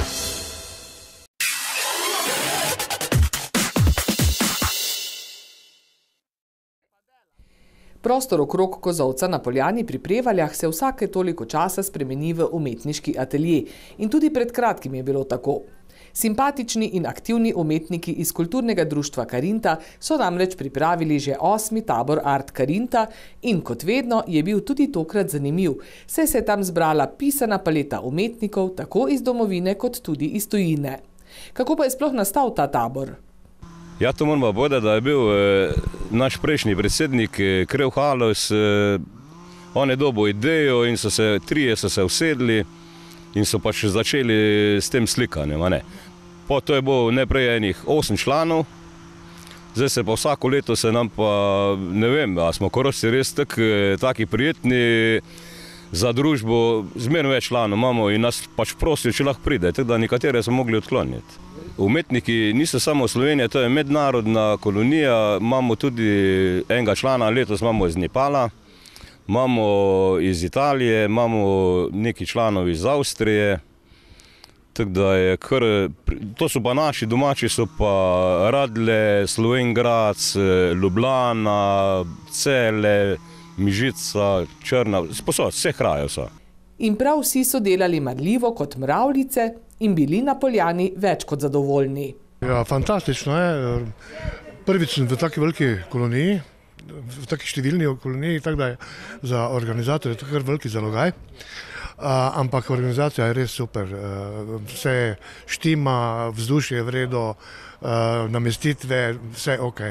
Prostor okrog kozolca na Poljani pri Prevaljah se vsake toliko časa spremeni v umetniški atelje in tudi pred kratkim je bilo tako. Simpatični in aktivni umetniki iz kulturnega društva Karinta so namreč pripravili že 8. tabor Art Karinta in kot vedno je bil tudi tokrat zanimiv, saj se je tam zbrala pisana paleta umetnikov tako iz domovine kot tudi iz tujine. Kako pa je sploh nastal ta tabor? Ja, to moramo povedati, da je bil naš prejšnji predsednik Krev Halos, on je dobil idejo in trije so se usedli in so pač začeli s tem slikanjem. To je bilo najprej enih 8 članov, zdaj se pa vsako leto se nam pa, ne vem, a smo Korošci res taki prijetni za družbo, zmerno več članov imamo in nas pač prosijo, če lahko pride, tako da nekatere smo mogli odkloniti. Umetniki niso samo Slovenija, to je mednarodna kolonija, imamo tudi enega člana, letos imamo iz Nepala, imamo iz Italije, imamo neki članov iz Avstrije, tako da je kar, to so pa naši domači, so pa Radlje, Slovenj Gradec, Ljubljana, Celje, Mižica, Črna, vse kraje so. In prav vsi so delali marljivo kot mravljice in bili na Poljani več kot zadovoljni. Ja, fantastično je. Prvič sem v taki veliki koloniji, v taki številni koloniji, tako da je za organizatorje to kar veliki zalogaj. Ampak organizacija je res super. Vse štima, vzdušje je v redu, namestitve, vse ok.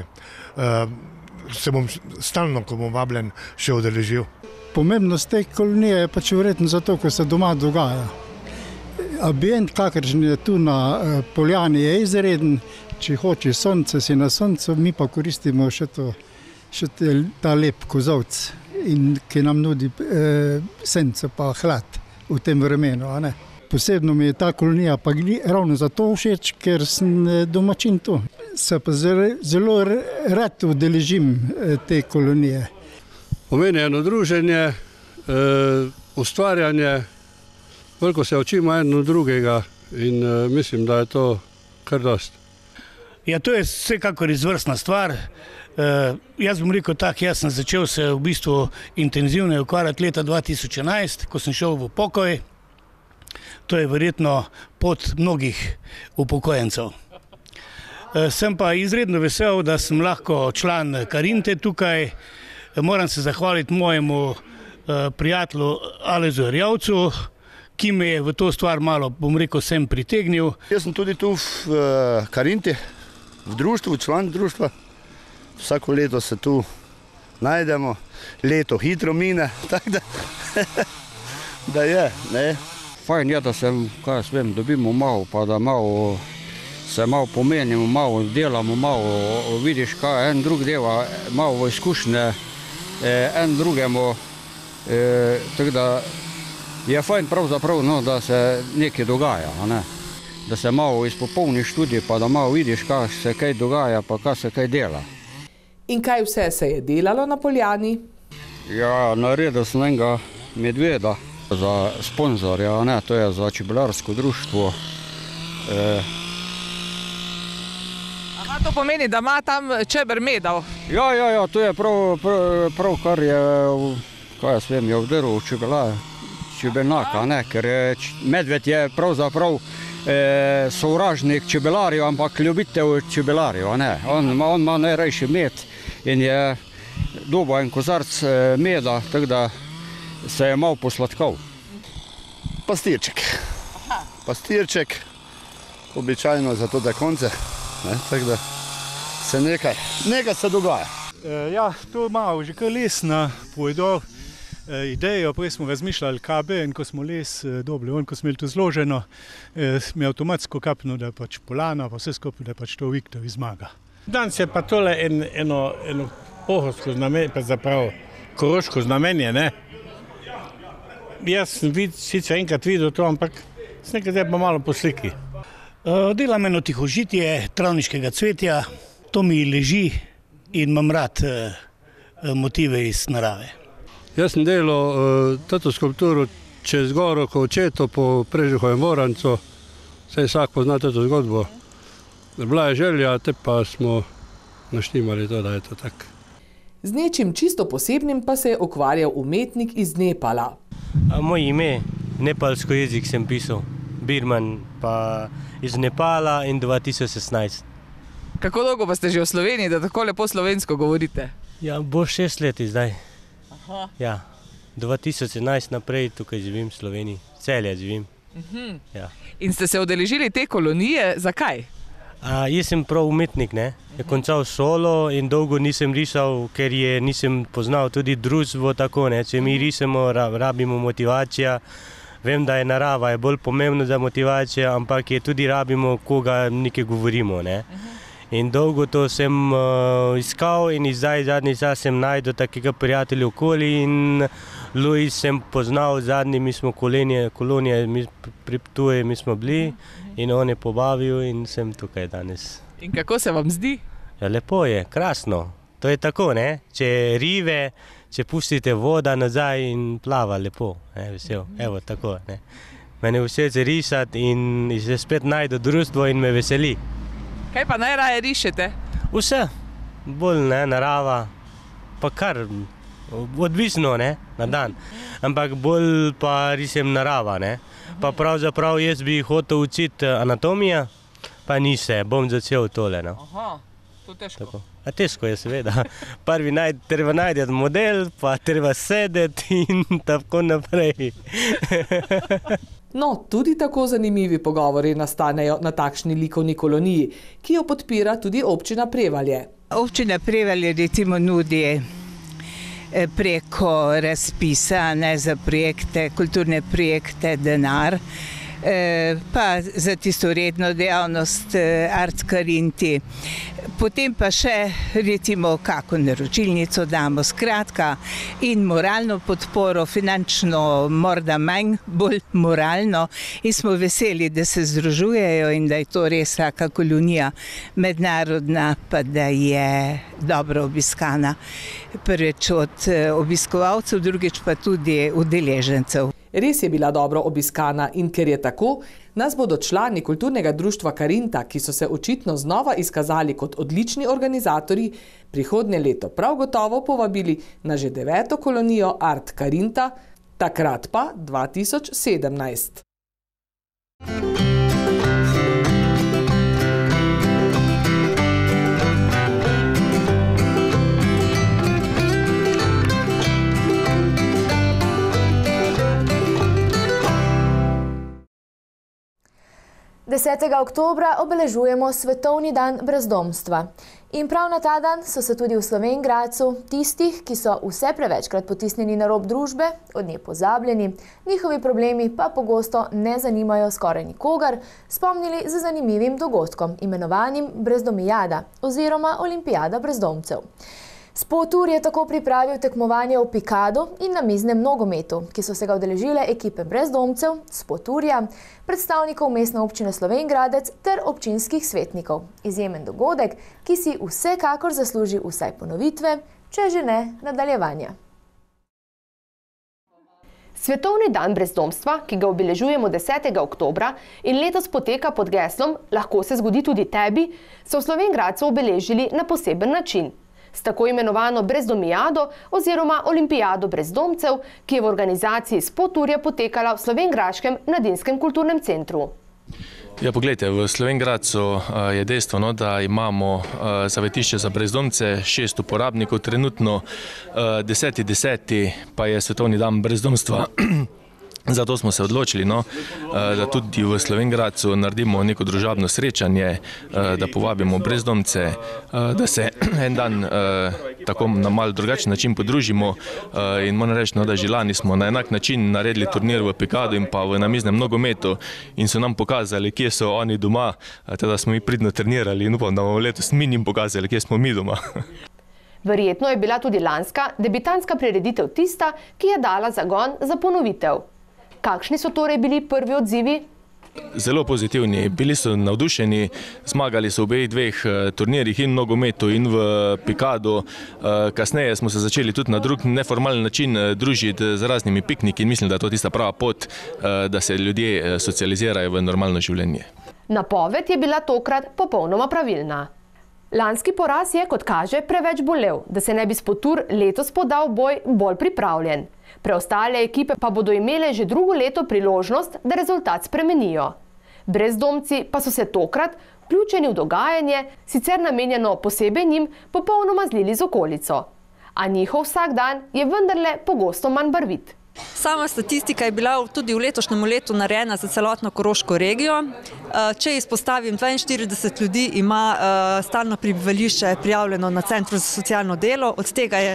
Se bom stalno, ko bom vabljen, še udeležil. Pomembnost te kolonije je pač verjetno zato, ker se doma dogaja. Ambient, kakršen je tu na Poljani, je izreden. Če hoče sonce, si na soncu, mi pa koristimo še ta lep kozolc, ki nam nudi senco pa hlad v tem vremenu. Posebno mi je ta kolonija pa ravno zato všeč, ker sem domačin tu. Se pa zelo rad udeležim te kolonije. Omenjeno druženje, ustvarjanje, veliko se učimo eno drugega in mislim, da je to kar dost. Ja, to je vsekakor izvrstna stvar. Jaz bom rekel tako, jaz sem začel se v bistvu intenzivno ukvarjati leta 2011, ko sem šel v pokoj. To je verjetno pot mnogih upokojencev. Sem pa izredno vesel, da sem lahko član Karinte tukaj. Moram se zahvaliti mojemu prijatelju Alezu Erjavcu, ki me je v to stvar malo, bom rekel, sem pritegnil. Jaz sem tudi tu v Karinti, v društvu, član društva. Vsako leto se tu najdemo, leto hitro mine, tako da je, ne. Fajn je, da se, kaj jaz vem, dobimo malo, pa da malo se malo pomenimo, malo delamo, malo vidiš, kaj en drug dela, malo izkušnje en drugemu, tako da je fajn pravzaprav, no, da se nekaj dogaja, ne? Da se malo izpopolniš tudi, pa da malo vidiš, kaj se kaj dogaja, pa kaj se kaj dela. In kaj vse se je delalo na poljani? Ja, naredil sem enega medveda za sponzorja, ne, to je za čebelarsko društvo. Aha, to pomeni, da ima tam čeber medov? Ja, to je prav kar je, kaj jaz vem, je vdrl čebelnaka, ne, ker medved je pravzaprav sovražnik čebelarjev, ampak ljubitelj čebelarjev, ne. On ima najrajši med in je dobil en kozarc meda, tako da se je malo posladkal. Pastirček, običajno za to da konce, tako da se nekaj se dogaja. Ja, to imamo že kar les na povedal idejo, prej smo razmišljali KB in ko smo les dobili, ko smo imeli to zloženo, mi avtomatsko kapno, da je pač polana, pa vse skupaj, da je pač to Viktor zmaga. Danes je pa tole eno pohorsko znamenje, pa zapravo koroško znamenje, ne? Jaz sem sicer enkrat videl to, ampak sem nekaj zdaj pa malo po sliki. Delam eno tihožitje travniškega cvetja, to mi leži in imam rad motive iz narave. Jaz sem delal tato skulpturo čez goro, ko očeto po Prežihovem Vorancu, saj vsak pozna tato zgodbo. Bila je želja, te pa smo naštimali to, da je to tak. Z nečim čisto posebnim pa se je ukvarjal umetnik iz Nepala. Moje ime, nepalsko jezik sem pisal, Birman, pa iz Nepala in 2016. Kako dolgo pa ste že v Sloveniji, da tako lepo slovensko govorite? Ja, bo 6 let zdaj. Aha. Ja, 2011 naprej tukaj živim v Sloveniji, Celje živim. Ja. In ste se udeležili te kolonije, zakaj? Jaz sem prav umetnik, ne. Je končal šolo in dolgo nisem risal, ker nisem poznal tudi društvo tako, ne. Če mi risamo, rabimo motivacijo. Vem, da je narava je bolj pomembna za motivacijo, ampak je tudi rabimo, koga nekaj govorimo, ne. In dolgo to sem iskal in zdaj zadnji čas sem najdel takega prijatelja okoli in Luis sem poznal, zadnji mi smo kolonije, pri Ptuju mi smo bili in on je pobavil in sem tukaj danes. In kako se vam zdi? Ja, lepo je, krasno. To je tako, ne? Če rive, če pustite voda nazaj in plava lepo, vesel. Evo, tako, ne? Mene všeč risati in se spet najde društvo in me veseli. Kaj pa najraje rišete? Vse. Bolj, ne, narava, pa kar odvisno, ne, na dan. Ampak bolj pa risem narava, ne. Pa pravzaprav jaz bi hotel učiti anatomijo, pa ni se, bom začel tole, no. Aha, to težko. Tako. A težko je seveda. Prvi treba najti model, pa treba sedeti in tako naprej. No, tudi tako zanimivi pogovori nastanejo na takšni likovni koloniji, ki jo podpira tudi občina Prevalje. Občina Prevalje recimo nudi preko razpisa za projekte, kulturne projekte denar, pa za tisto redno dejavnost Art Carinti. Potem pa še recimo kako naročilnico damo, skratka, in moralno podporo, finančno morda manj, bolj moralno, in smo veseli, da se združujejo in da je to res taka kolonija mednarodna, pa da je dobro obiskana. Prvič od obiskovalcev, drugič pa tudi udeležencev. Res je bila dobro obiskana in ker je tako, nas bodo člani kulturnega društva Carinta, ki so se očitno znova izkazali kot odlični organizatorji, prihodnje leto prav gotovo povabili na že 9. kolonijo Art Carinta, takrat pa 2017. Desetega oktobra obeležujemo Svetovni dan brezdomstva. In prav na ta dan so se tudi v Slovenj Gradcu tistih, ki so vse prevečkrat potisnjeni na rob družbe, od nje pozabljeni, njihovi problemi pa pogosto ne zanimajo skoraj nikogar, spomnili z zanimivim dogodkom, imenovanim Brezdomijada oziroma Olimpijada brezdomcev. Spotur je tako pripravil tekmovanje v pikadu in namiznem nogometu, ki so se ga udeležile ekipe brezdomcev, Spoturja, predstavnikov mestne občine Slovenj Gradec ter občinskih svetnikov. Izjemen dogodek, ki si vsekakor zasluži vsaj ponovitve, če že ne nadaljevanja. Svetovni dan brezdomstva, ki ga obeležujemo 10. oktobra in letos poteka pod geslom Lahko se zgodi tudi tebi, so v Slovenj Gradcu obeležili na poseben način. S tako imenovano Brezdomijado oziroma Olimpijado brezdomcev, ki je v organizaciji Spoturja potekala v Slovenjgraškem mladinskem kulturnem centru. Ja, poglejte, v Slovenj Gradcu je dejstvo, da imamo zavetišče za brezdomce, 6 uporabnikov, trenutno 10.10. pa je Svetovni dan brezdomstva. Zato smo se odločili, da tudi v Slovenj Gradcu naredimo neko družabno srečanje, da povabimo brezdomce, da se en dan tako na malo drugačen način podružimo. In moram reči, da že lani smo na enak način naredili turnir v pikadu in pa v namiznem nogometu in so nam pokazali, kje so oni doma, teda smo mi pridno trenirali in upam, da bomo letos mi njim pokazali, kje smo mi doma. Verjetno je bila tudi lanska debitanska prireditev tista, ki je dala zagon za ponovitev. Kakšni so torej bili prvi odzivi? Zelo pozitivni. Bili so navdušeni, zmagali so v obeh dveh turnirjih in v nogometu in v pikadu. Kasneje smo se začeli tudi na drug neformalen način družiti z raznimi pikniki in mislim, da je to tista prava pot, da se ljudje socializirajo v normalno življenje. Napoved je bila tokrat popolnoma pravilna. Lanski poraz je, kot kaže, preveč bolel, da se ne bi Spotur letos podal boj bolj pripravljen. Preostale ekipe pa bodo imele že drugo leto priložnost, da rezultat spremenijo. Brezdomci pa so se tokrat, vključeni v dogajanje, sicer namenjeno posebej njim, popolnoma zlili z okolico. A njihov vsak dan je vendarle pogosto manj barvit. Sama statistika je bila tudi v letošnjem letu narejena za celotno Koroško regijo. Če izpostavim, 42 ljudi ima stalno prebivališče prijavljeno na Centru za socialno delo, od tega je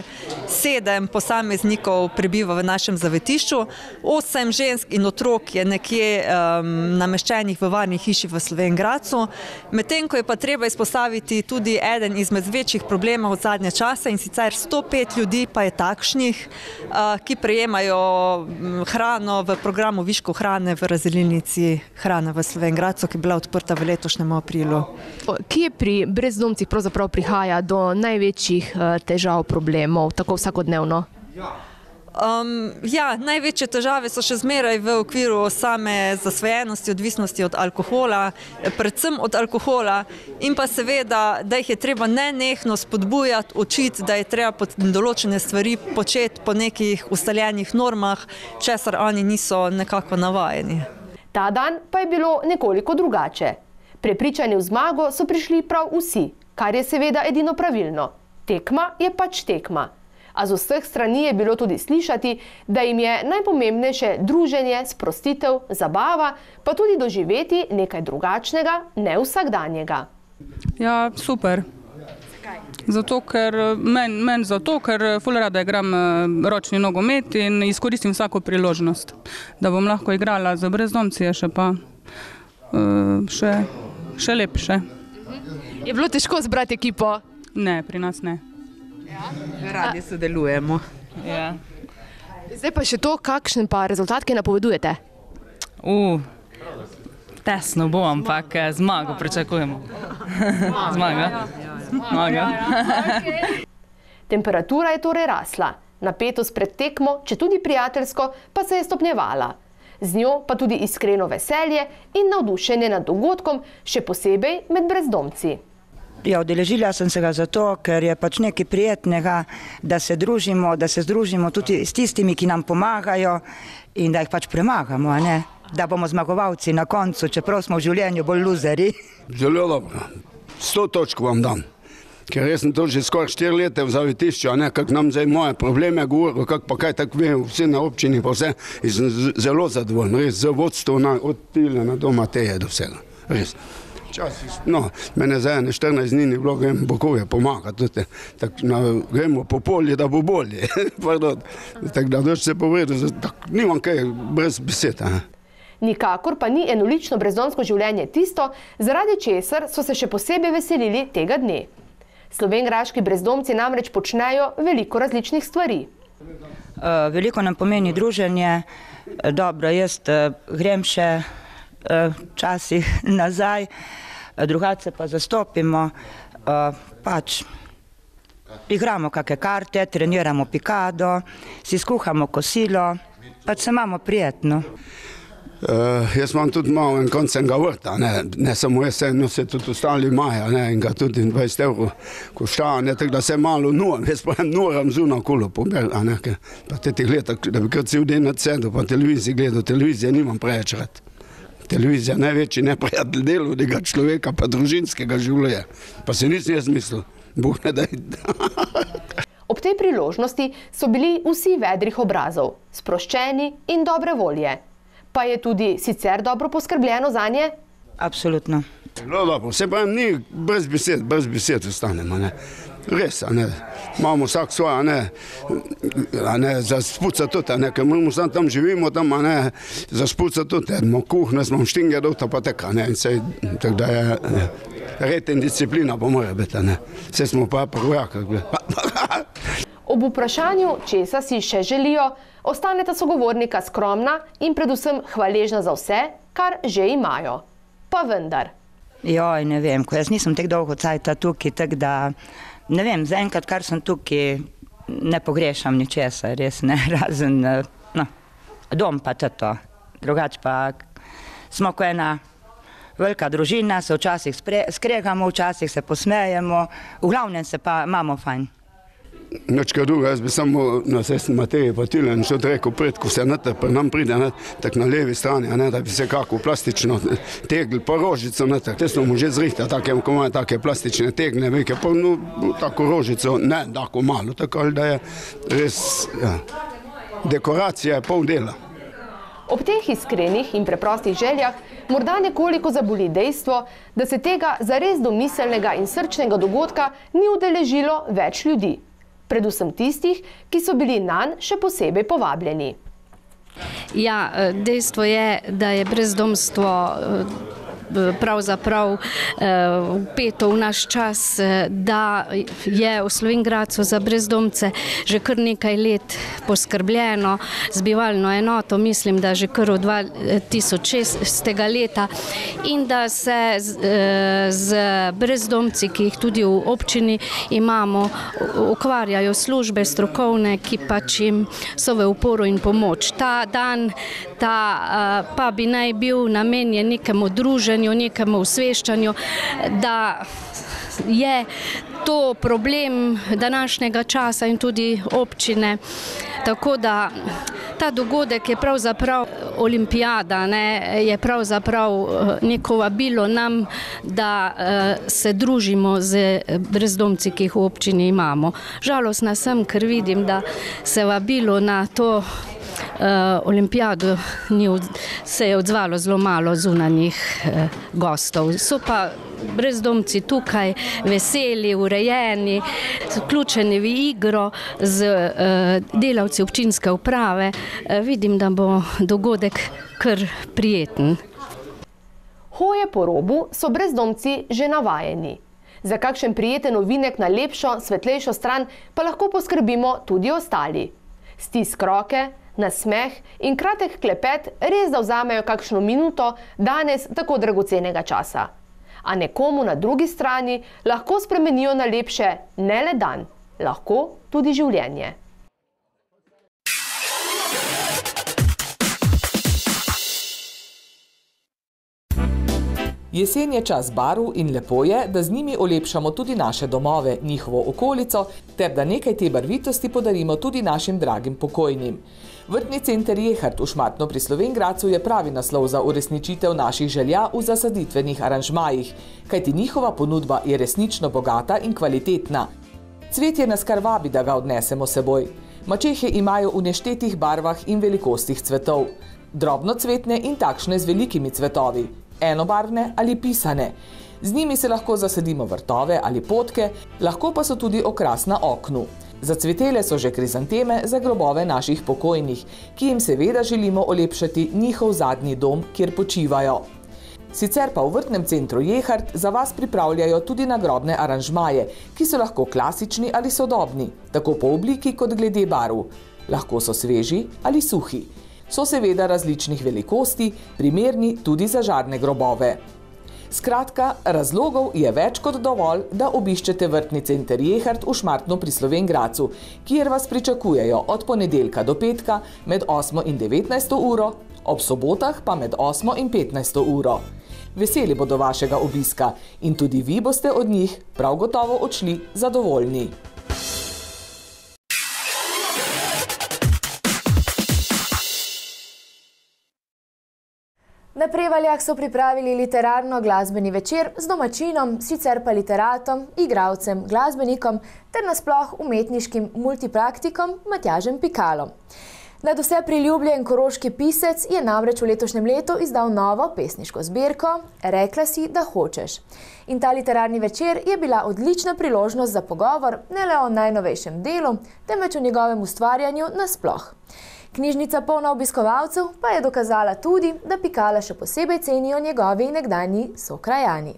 7 posameznikov prebiva v našem zavetišču, 8 žensk in otrok je nekje nameščenih v varni hiši v Slovenj Gradcu, medtem ko je pa treba izpostaviti tudi eden izmed večjih problemov od zadnje časa in sicer 105 ljudi pa je takšnih, ki prejemajo hrano v programu viškov hrane v razdelilnici hrane v Slovenj Gradcu, ki je bila odprta v letošnjem aprilu. Kje pri brezdomcih pravzaprav prihaja do največjih težav, problemov, tako vsakodnevno? Največje težave so še zmeraj v okviru same zasvojenosti, odvisnosti od alkohola, predvsem od alkohola in pa seveda, da jih je treba nenehno spodbujati, učiti, da je treba določene stvari početi po nekih ustaljenih normah, česar oni niso nekako navajeni. Ta dan pa je bilo nekoliko drugače. Prepričani v zmago so prišli prav vsi, kar je seveda edino pravilno. Tekma je pač tekma. A z vseh strani je bilo tudi slišati, da jim je najpomembnejše druženje, sprostitev, zabava, pa tudi doživeti nekaj drugačnega, nevsakdanjega. Ja, super. Zato, ker ful rada igram ročni nogomet in izkoristim vsako priložnost, da bom lahko igrala za brezdomci, je še pa še lepše. Je bilo težko zbrati ekipo? Ne, pri nas ne. Radi sodelujemo. Zdaj pa še to, kakšen pa rezultat, ki napovedujete? Tesno bo, ampak zmago pričakujemo. Zmaga. Temperatura je torej rasla. Napetost pred tekmo, če tudi prijateljsko, pa se je stopnjevala. Z njo pa tudi iskreno veselje in navdušenje nad dogodkom, še posebej med brezdomci. Ja, udeležila sem se ga zato, ker je pač nekaj prijetnega, da se združimo tudi s tistimi, ki nam pomagajo in da jih pač premagamo, da bomo zmagovalci na koncu, čeprav smo v življenju bolj luzeri. Zelo dobro. 100 točk vam dam, ker jaz sem to že skoraj 4 leta v zavetišču, kak nam zdaj moje probleme govoril, kak pa kaj tako vem, vsi na občini pa vse, in sem zelo zadovoljen, res, z vodstvom od Tile na do Mateje do vsega, res. No, mene za 14 dni ni bilo, gremo bokove pomagati, gremo po polje, da bo bolje. Tako da doč se povedal, nimam kaj brez besed. Nikakor pa ni enolično brezdomsko življenje tisto, zaradi česar so se še posebej veselili tega dne. Slovenjgraški brezdomci namreč počnejo veliko različnih stvari. Veliko nam pomeni druženje, dobro, jaz grem še včasih nazaj, drugače pa zastopimo, pač igramo kakšne karte, treniramo pikado, si skuhamo kosilo, pač se imamo prijetno. Jaz imam tudi malo en konc enega vrta, ne samo jaz, se tudi ostali imajo, in ga tudi 20 evrov košta, tako da se malo nuram, jaz pravim nuram zunaj okolo pobegati, pa tetih letah, da bi kar cel dan nadsedel, pa televiziji gledal, televizije nimam preveč rad. Televizija je največji neprijatelj delovnega človeka, pa družinskega življenja, pa se nisem jaz mislil, Bog ne daj. Ob tej priložnosti so bili vsi vedrih obrazov, sproščeni in dobre volje. Pa je tudi sicer dobro poskrbljeno zanje? Absolutno. Zelo dobro, se pravim, ni brez besed ostanemo, res, imamo vsak svoje, za spucati tudi, ker moramo tam živimo, tam, za spucati tudi, imamo kuhne, smo štinge dota pa teka, tako da je red in disciplina pa mora biti, vse smo pa prvojaka. Ob vprašanju, česa si še želijo, ostaneta sogovornika skromna in predvsem hvaležna za vse, kar že imajo. Pa vendar. Joj, ne vem, ko jaz nisem tako dolgo cajta tukaj, tako da, ne vem, zaenkrat, kar sem tukaj, ne pogrešam ničesa, res ne, razen, dom pa to. Drugače pa smo ko ena velika družina, se včasih skregamo, včasih se posmejemo, v glavnem se pa imamo fajn. Nič kaj druga, jaz bi samo na sestni Mateji Patilen še rekel pred, ko se pa nam pride tako na levi strani, da bi se kako plastično tegli, pa rožico, te smo mu že zrihtali, ko imajo take plastične tegne, veke, pa tako rožico, ne tako malo, tako da je res, dekoracija je pol dela. Ob teh iskrenih in preprostih željah morda nekoliko zaboli dejstvo, da se tega zares domiselnega in srčnega dogodka ni udeležilo več ljudi. Predvsem tistih, ki so bili nanj še posebej povabljeni. Ja, dejstvo je, da je brezdomstvo pravzaprav vpeto v naš čas, da je v Slovenj Gradcu za brezdomce že kar nekaj let poskrbljeno z bivalno enoto, mislim, da že kar od 2006. leta in da se z brezdomci, ki jih tudi v občini imamo, ukvarjajo službe strokovne, ki pač jim so v uporo in pomoč. Ta dan pa bi naj bil namenjen nekemu druženju, nekemu osveščanju, da je to problem današnjega časa in tudi občine. Tako da ta dogodek je pravzaprav olimpijada, je pravzaprav neko vabilo nam, da se družimo z brezdomci, ki jih v občini imamo. Žalostna sem, ker vidim, da se vabilo na to olimpijado se je odzvalo zelo malo zunanjih gostov. So pa brezdomci tukaj veseli, urejeni, vključeni v igro z delavci občinske uprave. Vidim, da bo dogodek kar prijeten. Hoje po robu so brezdomci že navajeni. Za kakšen prijeten ovinek na lepšo, svetlejšo stran pa lahko poskrbimo tudi ostali. Stisk roke, nasmeh in kratek klepet res da vzamejo kakšno minuto danes tako dragocenega časa. A nekomu na drugi strani lahko spremenijo na lepše ne le dan, lahko tudi življenje. Jesen je čas barv in lepo je, da z njimi olepšamo tudi naše domove, njihovo okolico, ter da nekaj te barvitosti podarimo tudi našim dragim pokojnim. Vrtni center Jehart v Šmartno pri Slovenj Gradcu je pravi naslov za uresničitev naših želja v zasaditvenih aranžmajih, kajti njihova ponudba je resnično bogata in kvalitetna. Cvetje nas kar vabi, da ga odnesemo seboj. Mačehe imajo v neštetih barvah in velikostih cvetov. Drobnocvetne in takšne z velikimi cvetovi. enobarvne ali pisane. Z njimi se lahko zasadimo vrtove ali potke, lahko pa so tudi okras na oknu. Zacvetele so že krizanteme za grobove naših pokojnih, ki jim seveda želimo olepšati njihov zadnji dom, kjer počivajo. Sicer pa v vrtnem centru Jehart za vas pripravljajo tudi nagrobne aranžmaje, ki so lahko klasični ali sodobni, tako po obliki kot glede barv. Lahko so sveži ali suhi. So seveda različnih velikosti, primerni tudi za žarne grobove. Skratka, razlogov je več kot dovolj, da obiščete vrtni center Jehart v Šmartnu pri Slovenj Gradcu, kjer vas pričakujejo od ponedeljka do petka med 8 in 19 uro, ob sobotah pa med 8 in 15 uro. Veseli bodo vašega obiska in tudi vi boste od njih prav gotovo odšli zadovoljni. Na Prevaljah so pripravili literarno-glasbeni večer z domačinom, sicer pa literatom, igralcem, glasbenikom ter nasploh umetniškim multipraktikom Matjažem Pikalom. Nadvse priljubljen koroški pisec je namreč v letošnjem letu izdal novo pesniško zbirko Rekla si, da hočeš. In ta literarni večer je bila odlična priložnost za pogovor ne le o najnovejšem delu, temveč o njegovem ustvarjanju nasploh. Knjižnica polna obiskovalcev pa je dokazala tudi, da Pikala še posebej cenijo njegovi nekdanji sokrajani.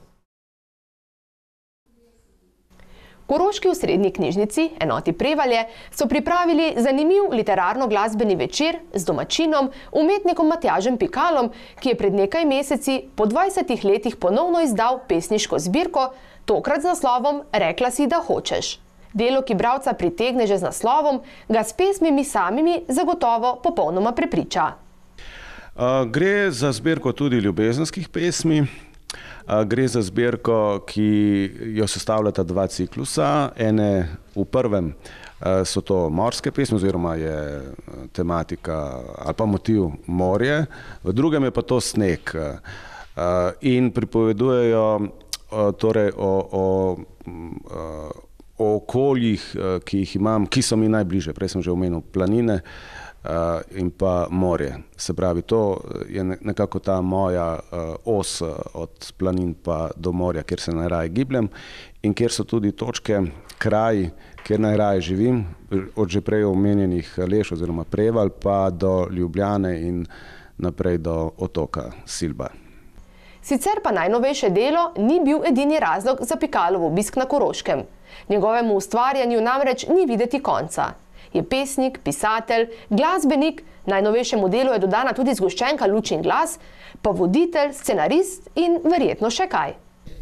V Koroški osrednji knjižnici, enoti Prevalje, so pripravili zanimiv literarno-glasbeni večer z domačinom, umetnikom Matjažem Pikalom, ki je pred nekaj meseci po 20 letih ponovno izdal pesniško zbirko, tokrat z naslovom Rekla si, da hočeš. Delo, ki bralca pritegne že z naslovom, ga s pesmimi samimi zagotovo popolnoma prepriča. Gre za zbirko tudi ljubezenskih pesmi. Gre za zbirko, ki jo sestavljata dva ciklusa. Ene v prvem so to morske pesmi, oziroma je tematika ali pa motiv morje, v drugem je pa to sneg. In pripovedujejo torej o okoljih, ki jih imam, ki so mi najbliže. Prej sem že omenil planine in pa morje. Se pravi, to je nekako ta moja os od planin pa do morja, kjer se najraje gibljem in kjer so tudi točke, kraji, kjer najraje živim, od že prej omenjenih Leš oziroma Prevalj pa do Ljubljane in naprej do otoka Silba. Sicer pa najnovejše delo ni bil edini razlog za Pikalov obisk na Koroškem. Njegovemu ustvarjanju namreč ni videti konca. Je pesnik, pisatelj, glasbenik, najnovejšemu delu je dodana tudi zgoščenka Luč in glas, pa voditelj, scenarist in verjetno še kaj.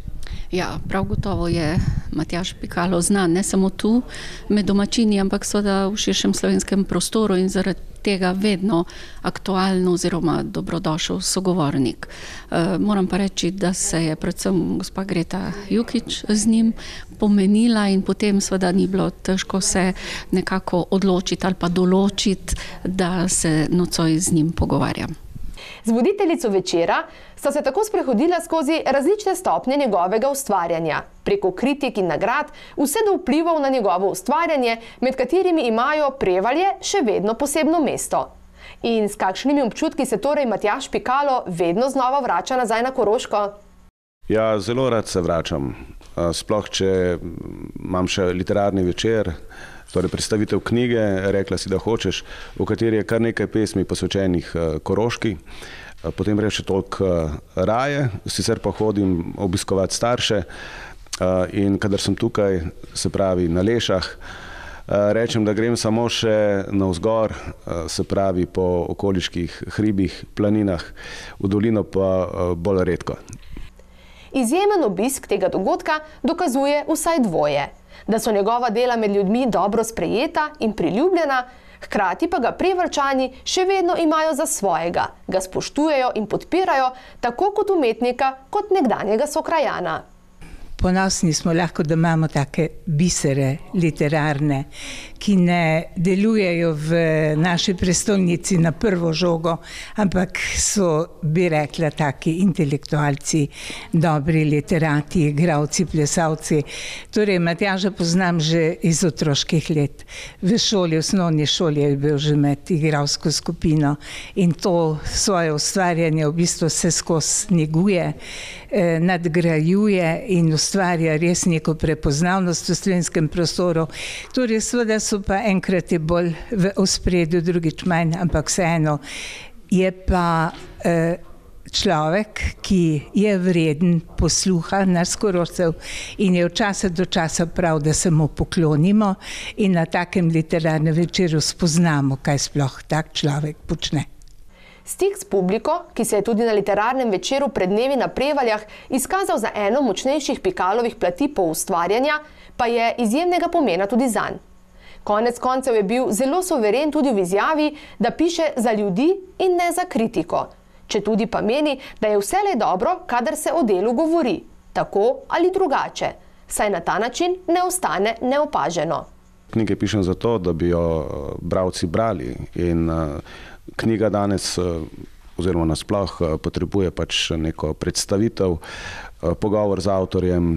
Ja, prav gotovo je Matjaž Pikalo znan ne samo tu med domačini, ampak seveda v širšem slovenskem prostoru in zaradi tega vedno aktualen oziroma dobrodošel sogovornik. Moram pa reči, da se je predvsem gospa Greta Jukić z njim pomenila in potem seveda ni bilo težko se nekako odločiti ali pa določiti, da se nocoj z njim pogovarjam. Z voditeljico večera sta se tako sprehodila skozi različne stopnje njegovega ustvarjanja, preko kritik in nagrad, vse do vplivov na njegovo ustvarjanje, med katerimi imajo Prevalje še vedno posebno mesto. In s kakšnimi občutki se torej Matjaž Pikalo vedno znova vrača nazaj na Koroško? Ja, zelo rad se vračam. Sploh, če imam še literarni večer, torej predstavitev knjige Rekla si, da hočeš, v kateri je kar nekaj pesmi posvečenih Koroški. Potem gre še toliko raje, sicer pa hodim obiskovati starše in kadar sem tukaj, se pravi na Lešah, rečem, da grem samo še navzgor, se pravi po okoliških hribih, planinah, v dolino pa bolj redko. Izjemen obisk tega dogodka dokazuje vsaj dvoje. Da so njegova dela med ljudmi dobro sprejeta in priljubljena, hkrati pa ga Prevaljčani še vedno imajo za svojega, ga spoštujejo in podpirajo tako kot umetnika, kot nekdanjega sokrajana. ponosni smo lahko, da imamo take bisere literarne, ki ne delujejo v naši prestolnici na prvo žogo, ampak so, bi rekla, taki intelektualci, dobri literati, igralci, plesalci. Torej, Matjaža poznam že iz otroških let. V šoli, v osnovni šoli je bil že med igralsko skupino in to svoje ustvarjanje v bistvu se skozi neguje, nadgrajuje in ustvarja res neko prepoznavnost v slovenskem prostoru. Torej, seveda so pa enkrat je bolj v ospredju, drugič manj, ampak vseeno je pa človek, ki je vreden posluha nas Korošcev in je od časa do časa prav, da se mu poklonimo in na takem literarnem večeru spoznamo, kaj sploh tak človek počne. Stik s publiko, ki se je tudi na literarnem večeru pred dnevi na Prevaljah izkazal za eno močnejših Pikalovih plati poustvarjanja, pa je izjemnega pomena tudi zanj. Konec koncev je bil zelo suveren tudi v izjavi, da piše za ljudi in ne za kritiko, četudi pa meni, da je vselej dobro, kadar se o delu govori, tako ali drugače, saj na ta način ne ostane neopaženo. Knjige pišem zato, da bi jo bralci brali in knjiga danes oziroma nasploh potrebuje pač neko predstavitev, pogovor z avtorjem,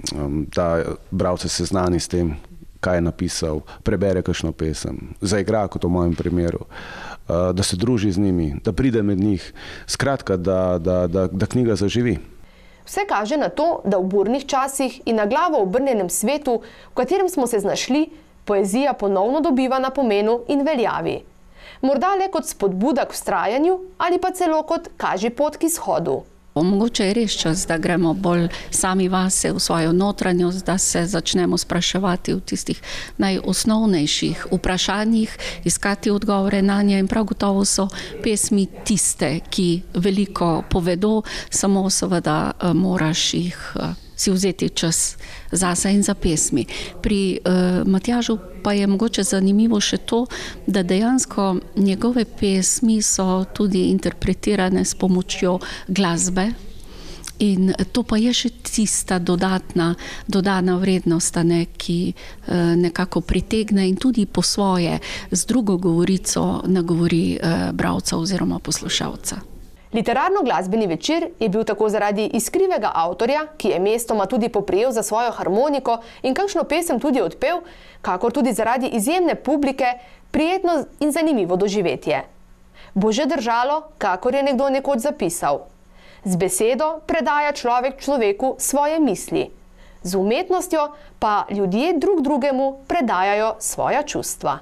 da bralce seznani s tem, kaj je napisal, prebere kakšno pesem, zaigra, kot v mojem primeru, da se druži z njimi, da pride med njih, skratka, da knjiga zaživi. Vse kaže na to, da v burnih časih in na glavo obrnjenem svetu, v katerem smo se znašli, poezija ponovno dobiva na pomenu in veljavi. Morda le kot spodbuda k vztrajanju ali pa celo kot kaži pot k izhodu. Mogoče je res čas, da gremo bolj sami vase v svojo notranjost, da se začnemo spraševati v tistih najosnovnejših vprašanjih, iskati odgovore na nje in prav gotovo so pesmi tiste, ki veliko povedo, samo seveda moraš jih si vzeti čas zase in za pesmi. Pri Matjažu pa je mogoče zanimivo še to, da dejansko njegove pesmi so tudi interpretirane s pomočjo glasbe in to pa je še tista dodana vrednost, ki nekako pritegne in tudi po svoje z drugo govorico nagovori bralca oziroma poslušalca. Literarno-glasbeni večer je bil tako zaradi iskrivega avtorja, ki je mestoma tudi poprijel za svojo harmoniko in kakšno pesem tudi odpel, kakor tudi zaradi izjemne publike, prijetno in zanimivo doživetje. Bo že držalo, kakor je nekdo nekoč zapisal. Z besedo predaja človek človeku svoje misli. Z umetnostjo pa ljudje drug drugemu predajajo svoja čustva.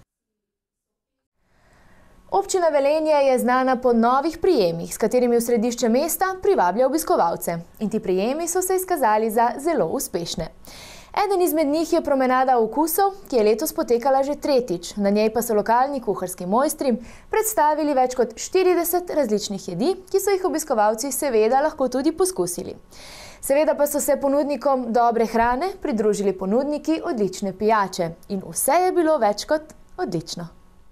Občina Velenje je znana po novih prijemih, s katerimi v središče mesta privablja obiskovalce. In ti prijemi so se izkazali za zelo uspešne. Eden izmed njih je promenada okusov, ki je letos potekala že tretjič. Na njej pa so lokalni kuharski mojstri predstavili več kot 40 različnih jedi, ki so jih obiskovalci seveda lahko tudi poskusili. Seveda pa so se ponudnikom dobre hrane pridružili ponudniki odlične pijače. In vse je bilo več kot odlično.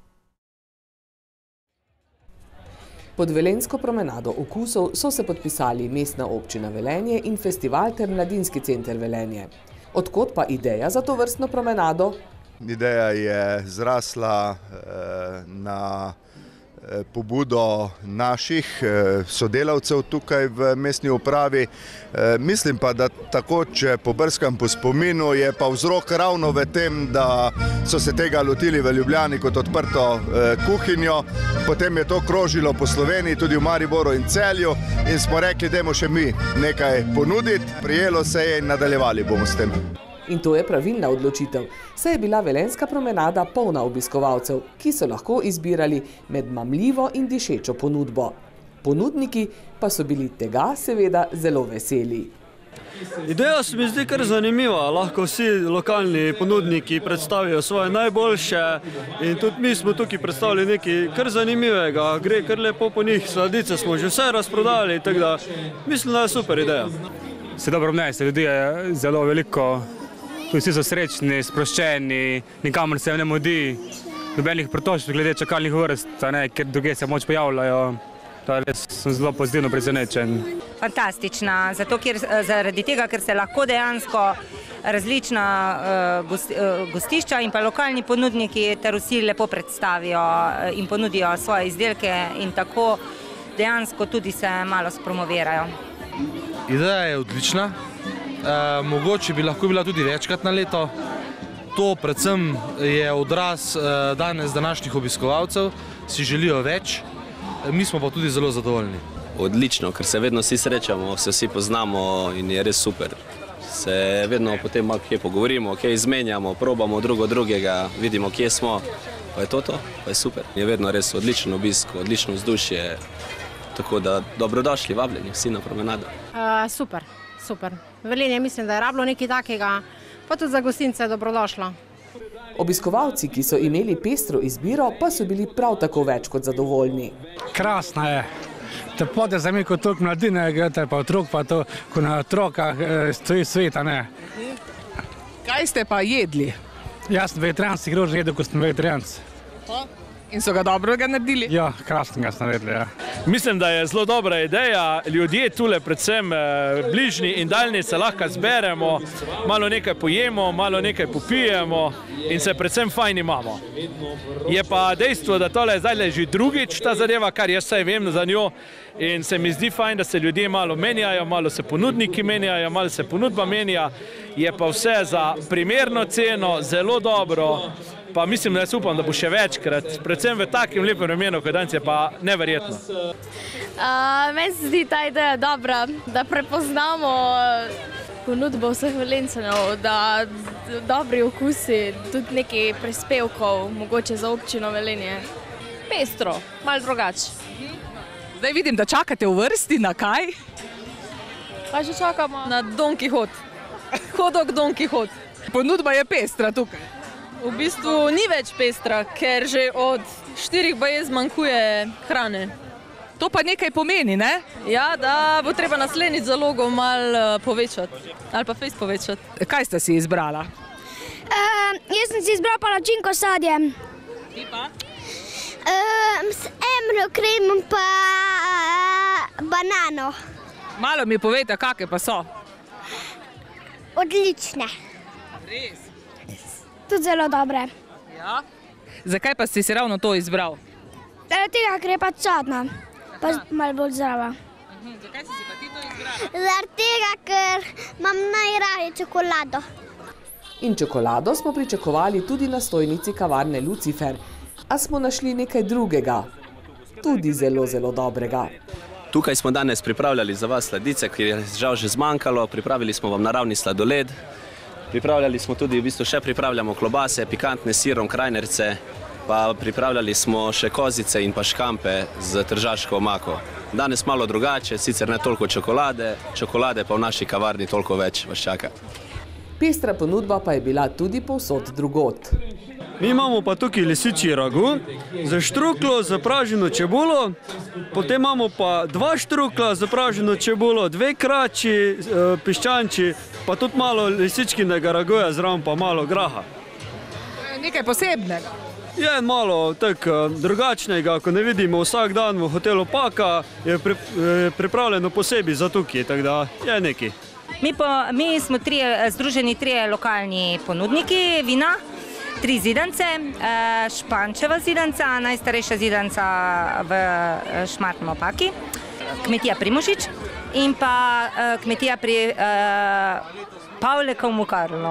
Pod velenjsko promenado okusov so se podpisali Mestna občina Velenje in festival ter Mladinski center Velenje. Odkot pa ideja za to vrstno promenado? Ideja je zrasla na pobudo naših sodelavcev tukaj v mestni upravi. Mislim pa, da tako, če pobrskam po spominu, je pa vzrok ravno v tem, da so se tega lotili v Ljubljani kot odprto kuhinjo. Potem je to krožilo po Sloveniji, tudi v Mariboru in Celju in smo rekli, dajmo še mi nekaj ponuditi. Prijelo se je in nadaljevali bomo s tem. In to je pravilna odločitev, saj je bila velenjska promenada polna obiskovalcev, ki so lahko izbirali med mamljivo in dišečo ponudbo. Ponudniki pa so bili tega seveda zelo veseli. Ideja se mi zdi kar zanimiva, lahko vsi lokalni ponudniki predstavijo svoje najboljše in tudi mi smo tukaj predstavili nekaj kar zanimivega, gre kar lepo po njih, sladice smo že vse razprodali, tako da mislim, da je super ideja. Se dobro obnese, ljudi je zelo veliko, tudi vsi so srečni, sproščeni, nikamor se ne mudi, nobenih pritožb glede čakalnih vrst, ker druge se moč pojavljajo. Res sem zelo pozitivno presenečen. Fantastična, zaradi tega, ker se lahko dejansko različna gostišča in pa lokalni ponudniki ter vsi lepo predstavijo in ponudijo svoje izdelke in tako dejansko tudi se malo spromovirajo. Ideja je odlična, mogoče bi lahko bila tudi večkrat na leto. To predvsem je odraz danes današnjih obiskovalcev, si želijo več, mi smo pa tudi zelo zadovoljni. Odlično, ker se vedno vsi srečamo, se vsi poznamo in je res super. Se vedno potem malo kje pogovorimo, kje izmenjamo, probamo drugega, vidimo, kje smo, pa je to, pa je super. Je vedno res odličen obisk, odlično vzdušje, tako da dobrodošli, vabljeni vsi na promenado. Super. Velenje mislim, da je rabilo nekaj takega, pa tudi za gostince je dobrodošlo. Obiskovalci, ki so imeli pestro izbiro, pa so bili prav tako več kot zadovoljni. Krasna je. Te pode za me kot toliko mladine, gledate pa otrok, pa to, ko na otrokah stoji sveta, ne. Kaj ste pa jedli? Jaz sem vegetarijanski grožen jedel, ko sem vegetarijanc. In so ga dobrega naredili? Ja, krasnega sem naredili, ja. Mislim, da je zelo dobra ideja. Ljudje tule, predvsem bližnji in daljni, se lahko zberemo, malo nekaj pojemo, malo nekaj popijemo in se predvsem fajn imamo. Je pa dejstvo, da tole je zdaj že drugič ta zadeva, kar jaz vsaj vem za njo, in se mi zdi fajn, da se ljudje malo menjajo, malo se ponudniki menjajo, malo se ponudba menja, je pa vse za primerno ceno, zelo dobro. Pa mislim, da jaz upam, da bo še večkrat, predvsem v takem lepem vremenu, kot danes je pa neverjetno. Meni se zdi ta ideja dobra, da prepoznamo ponudbo vseh Velenjčanov, da dobri okusi, tudi nekaj prispevkov, mogoče za občino Velenje. Pestro, malo drugače. Zdaj vidim, da čakate v vrsti, na kaj? Pa že čakamo. Na Don Kihot. Hodok Don Kihot. Ponudba je pestra tukaj. V bistvu ni več pestra, ker že od 4 baje zmanjkuje hrane. To pa nekaj pomeni, ne? Ja, da bo treba naslednjič zalogo malo povečati, ali pa fejst povečati. Kaj ste si izbrala? Jaz sem si izbrala palačinko s sadjem. Ti pa? S emro kremom pa banano. Malo mi povejte, kakve pa so? Odlične. Res? Tudi zelo dobre. Ja? Zakaj pa si ravno to izbral? Zaradi tega, ker je pač sadna, pa malo bolj zdrava. Zakaj si pa ti to izbrala? Zaradi tega, ker imam najraje čokolado. In čokolado smo pričakovali tudi na stojnici kavarne Lucifer, a smo našli nekaj drugega, tudi zelo, zelo dobrega. Tukaj smo danes pripravljali za vas sladice, ki je žal že zmanjkalo, pripravili smo vam naravni sladoled. Pripravljali smo tudi, v bistvu še pripravljamo klobase, pikantne s sirom, krajnerce, pa pripravljali smo še kozice in pa škampe z tržaško omako. Danes malo drugače, sicer ne toliko čokolade pa v naši kavarni toliko več vas čaka. Pestra ponudba pa je bila tudi povsod drugod. Mi imamo pa tukaj lisičji ragu, za štruklo, za praženo čebulo, potem imamo pa 2 štrukla za praženo čebulo, 2 krači, piščanči, pa tudi malo lisičkinega raguja, zraven pa malo graha. Nekaj posebnega. Je malo tako drugačnega, ko ne vidimo vsak dan v hotelu Paka, je pripravljeno posebej za tukaj, tako da je nekaj. Mi smo združeni 3 lokalni ponudniki vina, 3 zidance, Špančeva zidanca, najstarejša zidanca v Šmartnem ob Paki, kmetija Primožič in pa kmetija pri Pavleku v Mukarnu.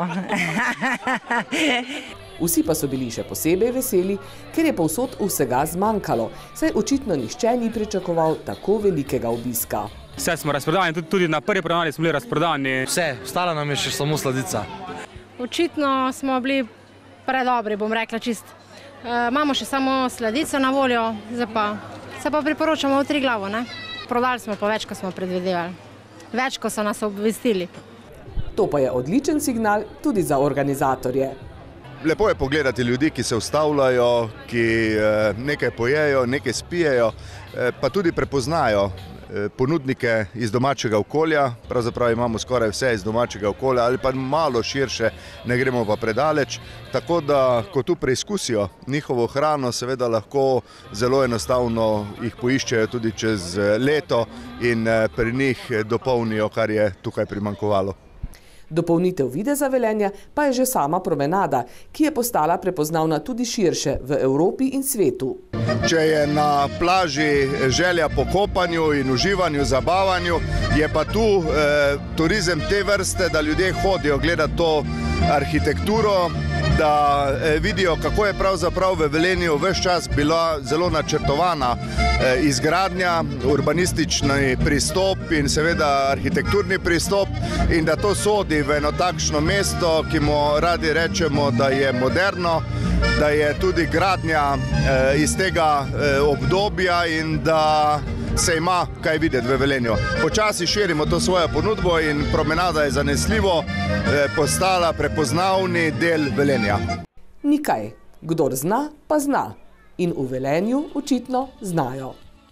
Vsi pa so bili še posebej veseli, ker je povsod vsega zmanjkalo, saj očitno nihče ni pričakoval tako velikega obiska. Vse smo razprodani, tudi na prvi prodaji smo bili razprodani. Vse, ostala nam je še samo sladica. Očitno smo bili predobri, bom rekla čist. Imamo še samo sladico na voljo, zdaj pa se pa priporočamo v Triglavo, ne? Prodali smo pa več, ko smo predvidevali. Več, ko so nas obvestili. To pa je odličen signal tudi za organizatorje. Lepo je pogledati ljudi, ki se ustavljajo, ki nekaj pojejo, nekaj spijejo, pa tudi prepoznajo ponudnike iz domačega okolja, pravzaprav imamo skoraj vse iz domačega okolja ali pa malo širše, ne gremo pa predaleč, tako da ko tu preizkusijo njihovo hrano, seveda lahko zelo enostavno jih poiščejo tudi čez leto in pri njih dopolnijo, kar je tukaj primanjkovalo. Dopolnitev videza Velenja pa je že sama promenada, ki je postala prepoznavna tudi širše v Evropi in svetu. Če je na plaži želja po kopanju in uživanju, zabavanju, je pa tu turizem te vrste, da ljudje hodijo gledati to arhitekturo, da vidijo, kako je pravzaprav v Velenju ves čas bila zelo načrtovana izgradnja, urbanistični pristop in seveda arhitekturni pristop in da to sodi v eno takšno mesto, ki mu radi rečemo, da je moderno, da je tudi gradnja iz tega obdobja in da se ima kaj videti v Velenju. Počasi širimo to svojo ponudbo in promenada je zanesljivo postala prepoznavni del Velenja. Nikaj, kdor zna, pa zna. In v Velenju očitno znajo.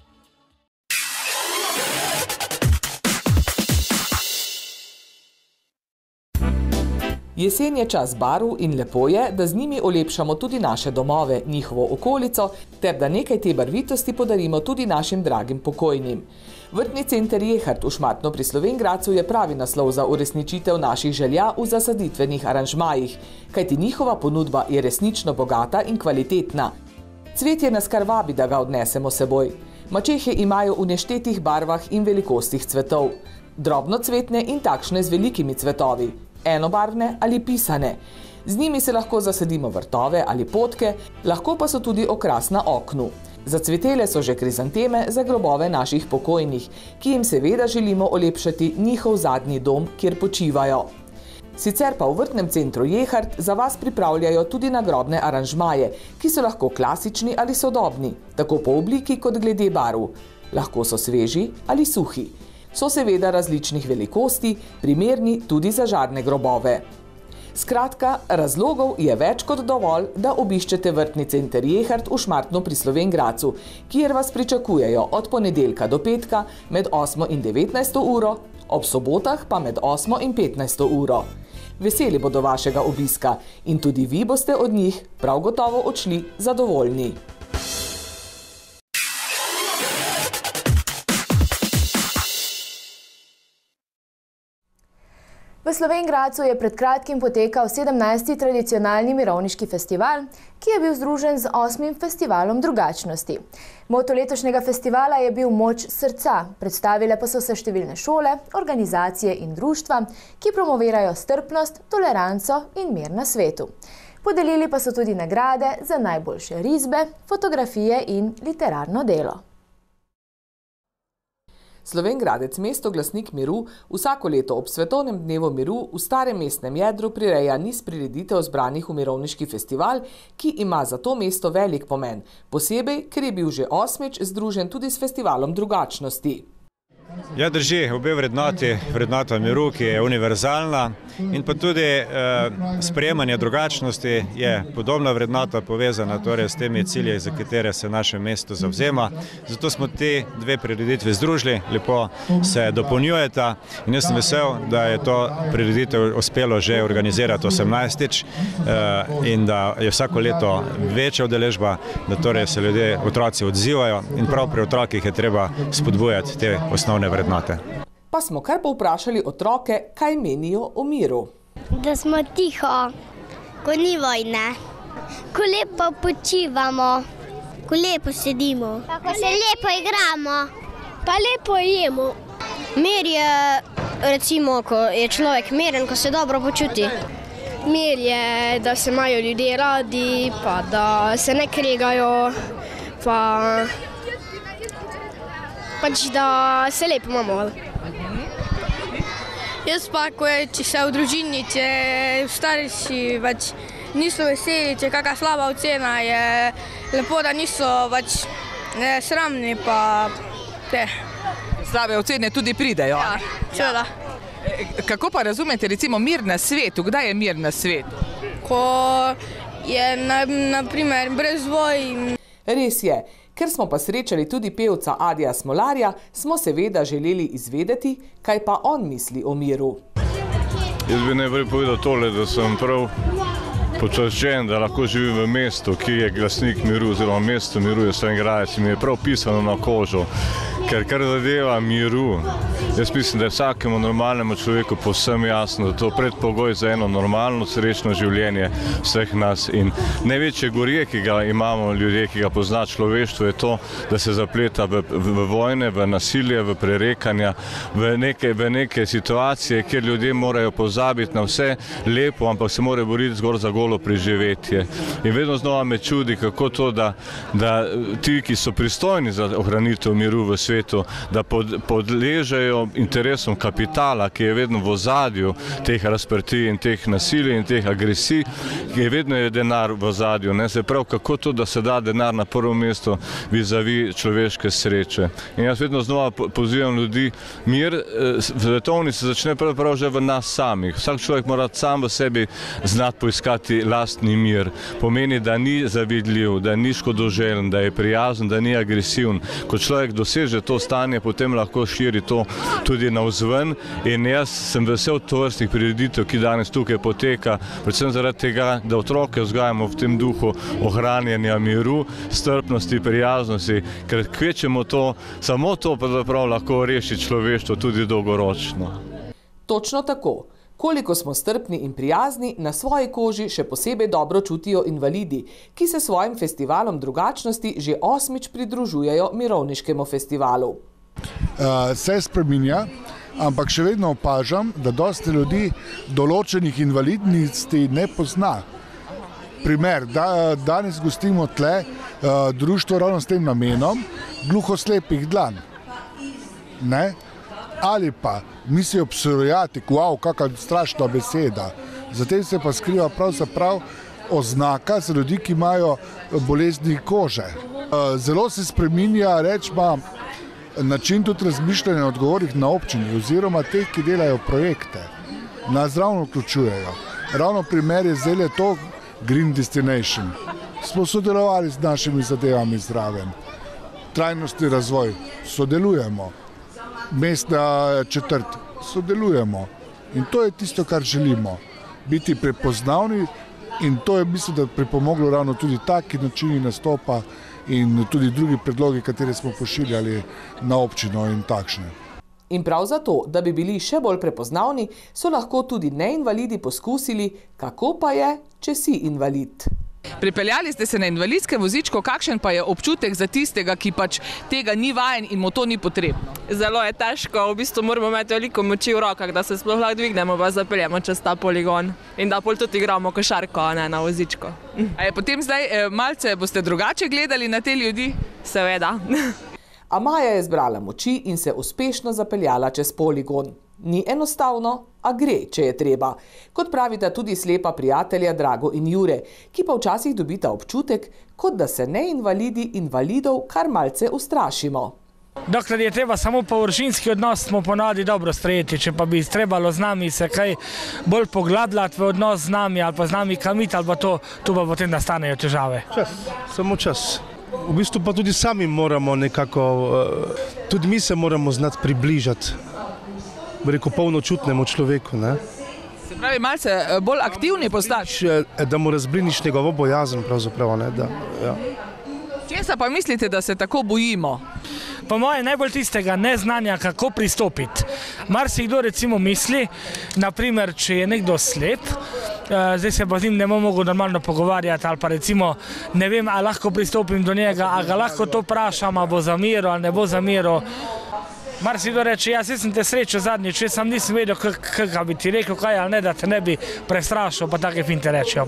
Jesen je čas barv in lepo je, da z njimi olepšamo tudi naše domove, njihovo okolico, ter da nekaj te barvitosti podarimo tudi našim dragim pokojnim. Vrtni center Jehart v Šmartno pri Slovenj Gradcu je pravi naslov za uresničitev naših želja v zasaditvenih aranžmajih, kajti njihova ponudba je resnično bogata in kvalitetna. Cvetje nas kar vabi, da ga odnesemo seboj. Mačehe imajo v neštetih barvah in velikostih cvetov. Drobnocvetne in takšne z velikimi cvetovi, enobarvne ali pisane. Z njimi se lahko zasadimo vrtove ali potke, lahko pa so tudi okras na oknu. Zacvetele so že krizanteme za grobove naših pokojnih, ki jim seveda želimo olepšati njihov zadnji dom, kjer počivajo. Sicer pa v vrtnem centru Jehart za vas pripravljajo tudi nagrobne aranžmaje, ki so lahko klasični ali sodobni, tako po obliki kot glede barv. Lahko so sveži ali suhi. So seveda različnih velikosti, primerni tudi za žarne grobove. Skratka, razlogov je več kot dovolj, da obiščete vrtni center Jehart v Šmartno pri Slovenj Gradcu, kjer vas pričakujejo od ponedeljka do petka med 8 in 19 uro, ob sobotah pa med 8 in 15 uro. Veseli bodo vašega obiska in tudi vi boste od njih prav gotovo odšli zadovoljni. V Slovenj Gradcu je pred kratkim potekal 17. tradicionalni mirovniški festival, ki je bil združen z 8. festivalom drugačnosti. Moto letošnjega festivala je bil Moč srca, predstavile pa so se številne šole, organizacije in društva, ki promovirajo strpnost, toleranco in mir na svetu. Podelili pa so tudi nagrade za najboljše risbe, fotografije in literarno delo. Slovenj Gradec, mesto glasnik miru, vsako leto ob Svetovnem dnevu miru v starem mestnem jedru prireja niz prireditev zbranih v mirovniški festival, ki ima za to mesto velik pomen, posebej, ker je bil že 8. združen tudi s festivalom drugačnosti. Ja, drži, obe vrednota miru, ki je univerzalna, in pa tudi sprejemanje drugačnosti je podobna vrednota povezana torej s temi cilji, za katere se naše mesto zavzema. Zato smo te dve prireditve združili, lepo se dopolnjujeta in jaz sem vesel, da je to prireditev uspelo že organizirati 18. In da je vsako leto večja udeležba, da torej se ljudje, otroci odzivajo in prav pri otrokih je treba spodbujati te osnovne vrednote. Pa smo kar povprašali otroke, kaj menijo o miru. Da smo tiho, ko ni vojne, ko lepo počivamo, ko lepo sedimo, ko se lepo igramo, pa lepo jemo. Mir je, recimo, ko je človek miren, ko se dobro počuti. Mir je, da se imajo ljudje radi, pa da se ne kregajo, pa pač da se lepo imamo. Jaz pa, ko je vse v družini, če starši niso veseli, če je kakšna slaba ocena, je lepo, da niso sramni, pa te. Slabe ocene tudi pridejo? Ja, seveda. Kako pa razumete recimo mir na svetu? Kdaj je mir na svetu? Ko je na primer brez voj. Res je, Ker smo pa srečali tudi pevca Adija Smolarja, smo seveda želeli izvedeti, kaj pa on misli o miru. Jaz bi najprej povedal tole, da sem prav počaščen, da lahko živim v mestu, ki je glasnik miru, oziroma mesto miru je Slovenj mi je prav pisano na kožo. Ker kar zadeva miru, jaz mislim, da je vsakemu normalnemu človeku povsem jasno, da je to predpogoj za eno normalno, srečno življenje vseh nas. In največje gorje, ki ga imamo ljudje, ki ga pozna človeštvo, je to, da se zapleta v vojne, v nasilje, v prerekanja, v neke situacije, kjer ljudje morajo pozabiti na vse lepo, ampak se morajo boriti zgolj za golo preživetje. In vedno znova me čudi, kako to, da ti, ki so pristojni za ohranitev miru v svetu, da podležejo interesom kapitala, ki je vedno v ozadju teh razprtij in teh nasilij in teh agresij, ki je vedno denar v ozadju. Se pravi, kako to, da se da denar na prvo mesto vizavi človeške sreče. In jaz vedno znova pozivam ljudi, mir svetovni se začne prav že v nas samih. Vsak človek mora sam v sebi znati poiskati lastni mir. Pomeni, da ni zavidljiv, da ni škodoželjen, da je prijazen, da ni agresiven. Ko človek doseže to stanje, potem lahko širi to tudi navzven. In jaz sem vesel tovrstnih prireditev, ki danes tukaj poteka, predvsem zaradi tega, da otroke vzgajamo v tem duhu ohranjanja miru, strpnosti, prijaznosti, ker kvečemo to, samo to pravzaprav lahko reši človeštvo tudi dolgoročno. Točno tako. Koliko smo strpni in prijazni, na svoji koži še posebej dobro čutijo invalidi, ki se svojim festivalom drugačnosti že 8. pridružujejo mirovniškemu festivalu. Se spreminja, ampak še vedno opažam, da dosti ljudi določenih invalidnosti ne pozna. Primer, danes gostimo tle društvo ravno s tem namenom gluhoslepih dlan. Ali pa mislijo psoriatik, wow, kakva strašna beseda. Zatem se pa skriva pravzaprav oznaka za ljudi, ki imajo bolezni kože. Zelo se spreminja, rečemo, način tudi razmišljanja odgovornih na občini oziroma teh, ki delajo projekte. Nas ravno vključujejo. Ravno primer je zdaj to Green Destination. Smo sodelovali z našimi zadevami zraven. Trajnostni razvoj, sodelujemo. Mestna četrt, sodelujemo. In to je tisto, kar želimo. Biti prepoznavni in to je, mislim, da pripomoglo ravno tudi taki načini nastopa in tudi drugi predlogi, katere smo pošiljali na občino in takšne. In prav zato, da bi bili še bolj prepoznavni, so lahko tudi neinvalidi poskusili, kako pa je, če si invalid. Pripeljali ste se na invalidske vozičko, kakšen pa je občutek za tistega, ki pač tega ni vajen in mu to ni potrebno? Zelo je težko, v bistvu moramo imeti veliko moči v rokah, da se sploh lahko dvignemo pa zapeljemo čez ta poligon in da pol tudi igramo košarko, a ne na vozičko. A je potem zdaj malce boste drugače gledali na te ljudi? Seveda. A Maja je zbrala moči in se uspešno zapeljala čez poligon. Ni enostavno, a gre, če je treba. Kot pravita tudi slepa prijatelja Drago in Jure, ki pa včasih dobita občutek, kot da se neinvalidi invalidov kar malce ustrašimo. Dokler je treba samo površinski odnos, smo ponavadi dobro sprejeti. Če pa bi trebalo z nami se kaj bolj pogladljati v odnos z nami ali pa z nami kamiti, ali pa to, tu pa potem nastanejo težave. Čas, samo čas. V bistvu pa tudi sami moramo nekako, tudi mi se moramo znati približati, rekel, polnočutnemu človeku, ne? Se pravi, malce bolj aktivni postati. Da mu razbliniš njegovo bojazen, pravzaprav, ne, da, ja. Česa pa mislite, da se tako bojimo? Po moje najbolj tistega neznanja, kako pristopiti. Marsikdo recimo misli, naprimer, če je nekdo slep, zdaj se pa z njim ne bom mogel normalno pogovarjati, ali pa recimo, ne vem, a lahko pristopim do njega, a ga lahko to vprašam, a bo zameril ali ne bo zameril. Marsikdo reče, jaz sem te srečal zadnjič, če sem nisem vedel, kaj bi ti rekel, kaj ali ne, da te ne bi prestrašil, pa take finte rečejo.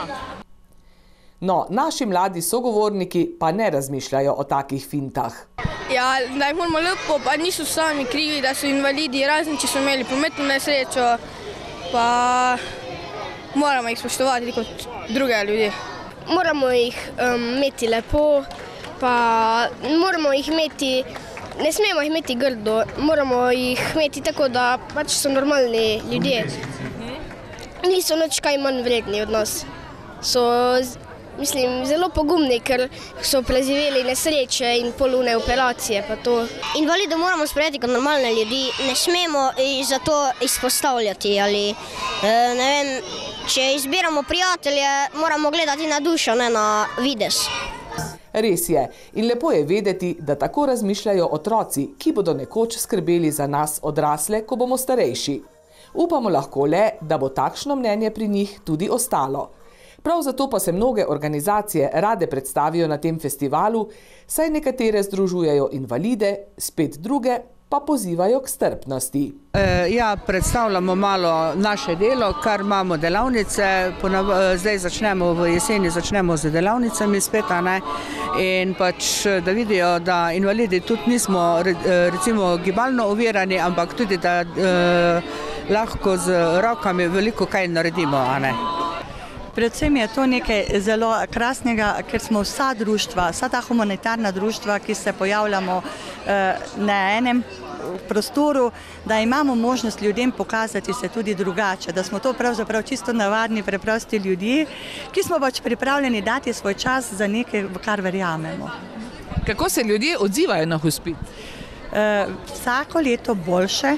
No, naši mladi sogovorniki pa ne razmišljajo o takih fintah. Ja, da jih moramo lepo, pa niso sami krivi, da so invalidi, razni, če so imeli prometno nesrečo, pa moramo jih spoštovati kot druge ljudi. Moramo jih imeti lepo, pa moramo jih imeti, ne smemo jih imeti grdo, moramo jih imeti tako, da pač so normalni ljudje. Niso nič kaj manj vredni od nas. So mislim, zelo pogumni, ker so preživeli nesreče in polune operacije pa to. Invalide moramo sprejeti kot normalne ljudi, ne smemo za to izpostavljati ali ne vem, če izbiramo prijatelje, moramo gledati na dušo, ne na videz. Res je. In lepo je vedeti, da tako razmišljajo otroci, ki bodo nekoč skrbeli za nas odrasle, ko bomo starejši. Upamo lahko le, da bo takšno mnenje pri njih tudi ostalo. Prav zato pa se mnoge organizacije rade predstavijo na tem festivalu, saj nekatere združujejo invalide, spet druge pa pozivajo k strpnosti. Ja, predstavljamo malo naše delo, kar imamo delavnice, zdaj začnemo v jeseni, začnemo z delavnicami spet, in pač da vidijo, da invalidi tudi nismo recimo gibalno ovirani, ampak tudi, da lahko z rokami veliko kaj naredimo, Predvsem je to nekaj zelo krasnega, ker smo vsa društva, vsa ta humanitarna društva, ki se pojavljamo na enem prostoru, da imamo možnost ljudem pokazati se tudi drugače, da smo to pravzaprav čisto navadni, preprosti ljudje, ki smo pač pripravljeni dati svoj čas za nekaj, v kar verjamemo. Kako se ljudje odzivajo na hospic? Vsako leto boljše.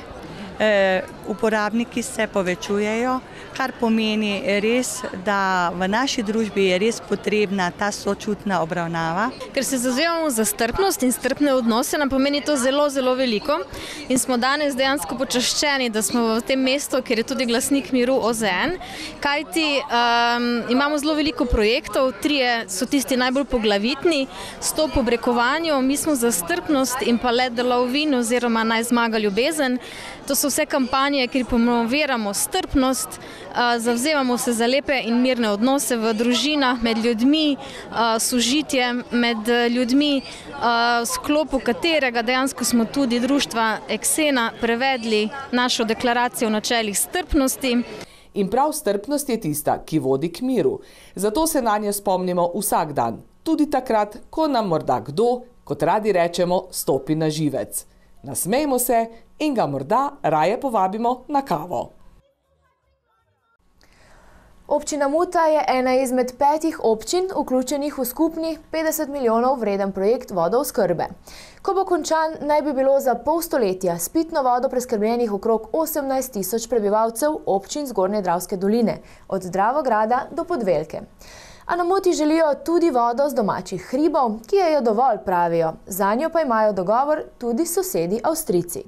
Uporabniki se povečujejo, kar pomeni res, da v naši družbi je res potrebna ta sočutna obravnava. Ker se zavzemamo za strpnost in strpne odnose, nam pomeni to zelo, zelo veliko in smo danes dejansko počaščeni, da smo v tem mestu, kjer je tudi glasnik miru OZN, kajti imamo zelo veliko projektov, 3 so tisti najbolj poglavitni, 100 po brekovanju, mi smo za strpnost in pa Let the Love Win oziroma Naj zmaga ljubezen. To so vse kampanje, kjer promoviramo strpnost, zavzemamo se za lepe in mirne odnose v družinah, med ljudmi, sožitje med ljudmi, v sklopu katerega dejansko smo tudi društva Eksena prevedli našo deklaracijo o načelih strpnosti. In prav strpnost je tista, ki vodi k miru. Zato se na njo spomnimo vsak dan, tudi takrat, ko nam morda kdo, kot radi rečemo, stopi na živec. Nasmejmo se in ga morda raje povabimo na kavo. Občina Muta je ena izmed 5 občin, vključenih v skupni 50 milijonov vreden projekt vodooskrbe. Ko bo končan, naj bi bilo za pol stoletja s pitno vodo preskrbljenih okrog 18 tisoč prebivalcev občin Zgornje Dravske doline, od Dravograda do Podvelke. A na Muti želijo tudi vodo z domačih hribov, ki je dovolj, pravijo. Zanjo pa imajo dogovor tudi sosedi Avstrijci.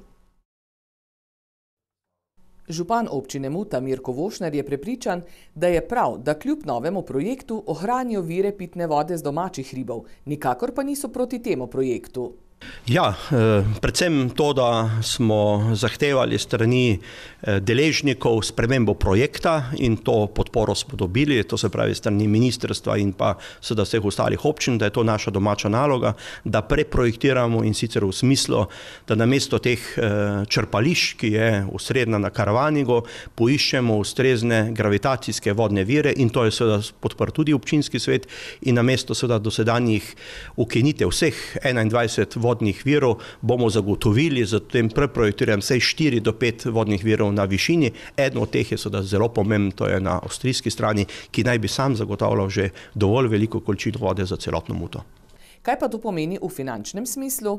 Župan občine Muta Mirko Vošner je prepričan, da je prav, da kljub novemu projektu ohranijo vire pitne vode z domačih hribov, nikakor pa niso proti temu projektu. Ja, predvsem to, da smo zahtevali strani deležnikov spremembo projekta in to podporo smo dobili, to se pravi strani ministrstva in pa seveda vseh ostalih občin, da je to naša domača naloga, da preprojektiramo in sicer v smislu, da namesto teh črpališč, ki je osrednja na Karavanigu, poiščemo ustrezne gravitacijske vodne vire in to je seveda podprl tudi občinski svet in namesto seveda dosedanjih ukinitev vseh 21 vodnih virov bomo zagotovili, zato tem preprojektiram vsaj 4 do 5 vodnih virov na višini. Eden od teh je seveda zelo pomemben, to je na avstrijski strani, ki naj bi sam zagotavljal že dovolj veliko količino vode za celotno Muto. Kaj pa to pomeni v finančnem smislu?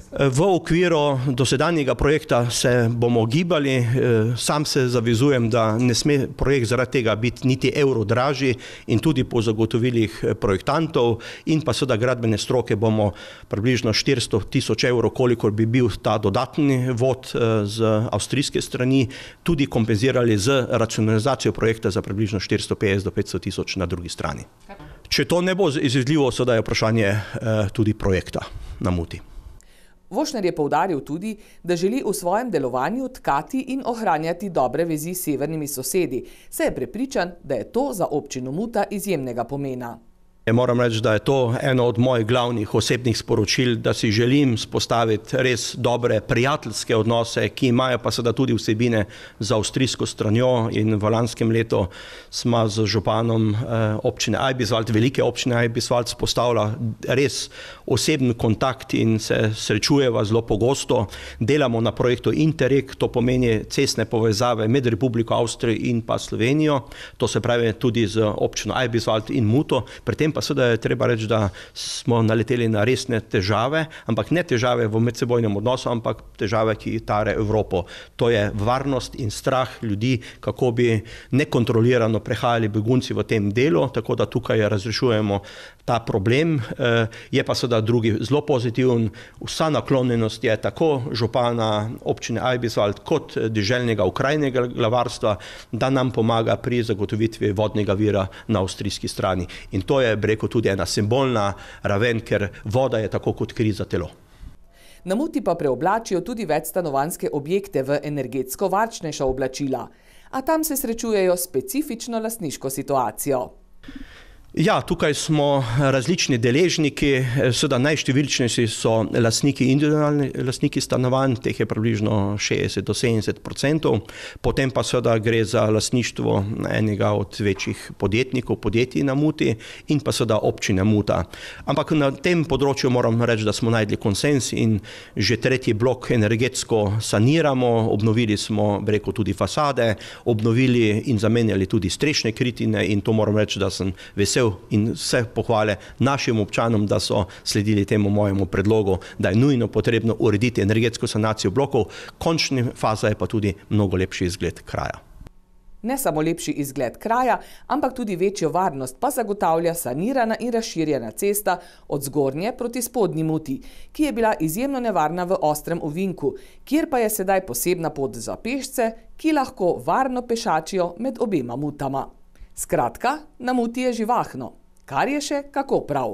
V okviru dosedanjega projekta se bomo gibali, sam se zavezujem, da ne sme projekt zaradi tega biti niti evro dražji in tudi po zagotovilih projektantov in pa seveda gradbene stroke bomo približno 400 tisoč evrov, kolikor bi bil ta dodatni vod z avstrijske strani, tudi kompenzirali z racionalizacijo projekta za približno 450 do 500 tisoč na drugi strani. Če to ne bo izvedljivo, seveda je vprašanje tudi projekta na Muti. Vošner je poudaril tudi, da želi v svojem delovanju tkati in ohranjati dobre vezi s severnimi sosedi, saj je prepričan, da je to za občino Muta izjemnega pomena. Moram reči, da je to eno od mojih glavnih osebnih sporočil, da si želim spostaviti res dobre prijateljske odnose, ki imajo pa seveda tudi vsebine za avstrijsko stranjo in v lanskem letu smo z županom občine Eibiswald, velike občine Eibiswald, spostavila res osebni kontakt in se srečujeva zelo pogosto. Delamo na projektu Interreg, to pomeni cestne povezave med Republiko Avstrijo in pa Slovenijo, to se pravi tudi z občino Eibiswald in Muto. Pri tem Potem pa seveda je treba reči, da smo naleteli na resne težave, ampak ne težave v medsebojnem odnosu, ampak težave, ki tare Evropo. To je varnost in strah ljudi, kako bi nekontrolirano prehajali begunci v tem delu, tako da tukaj razrešujemo ta problem. Je pa seveda drugi zelo pozitiven. Vsa naklonjenost je tako župana občine Eibiswald kot deželnega okrajnega glavarstva, da nam pomaga pri zagotovitvi vodnega vira na avstrijski strani. In to je, bi rekel, tudi ena simbolna raven, ker voda je tako kot kri za telo. Na Muti pa preoblačijo tudi večstanovanjske objekte v energetsko varčnejša oblačila, a tam se srečujejo s specifično lastniško situacijo. Ja, tukaj smo različni deležniki, seveda najštevilčnejši so lastniki, individualni lastniki stanovanj, teh je približno 60 do 70%, potem pa seveda gre za lastništvo enega od večjih podjetij na Muti in pa seveda občine Muta. Ampak na tem področju moram reči, da smo najdli konsens in že tretji blok energetsko saniramo, obnovili smo, bi rekel, tudi fasade, obnovili in zamenjali tudi strešne kritine in to moram reči, da sem vesel in vse pohvale našim občanom, da so sledili temu mojemu predlogu, da je nujno potrebno urediti energetsko sanacijo blokov, končna faza je pa tudi mnogo lepši izgled kraja. Ne samo lepši izgled kraja, ampak tudi večjo varnost pa zagotavlja sanirana in razširjena cesta od zgornje proti spodnji Muti, ki je bila izjemno nevarna v ostrem ovinku, kjer pa je sedaj posebna pot za pešce, ki lahko varno pešačijo med obema Mutama. Skratka, na Muti je živahno, kar je še kako prav.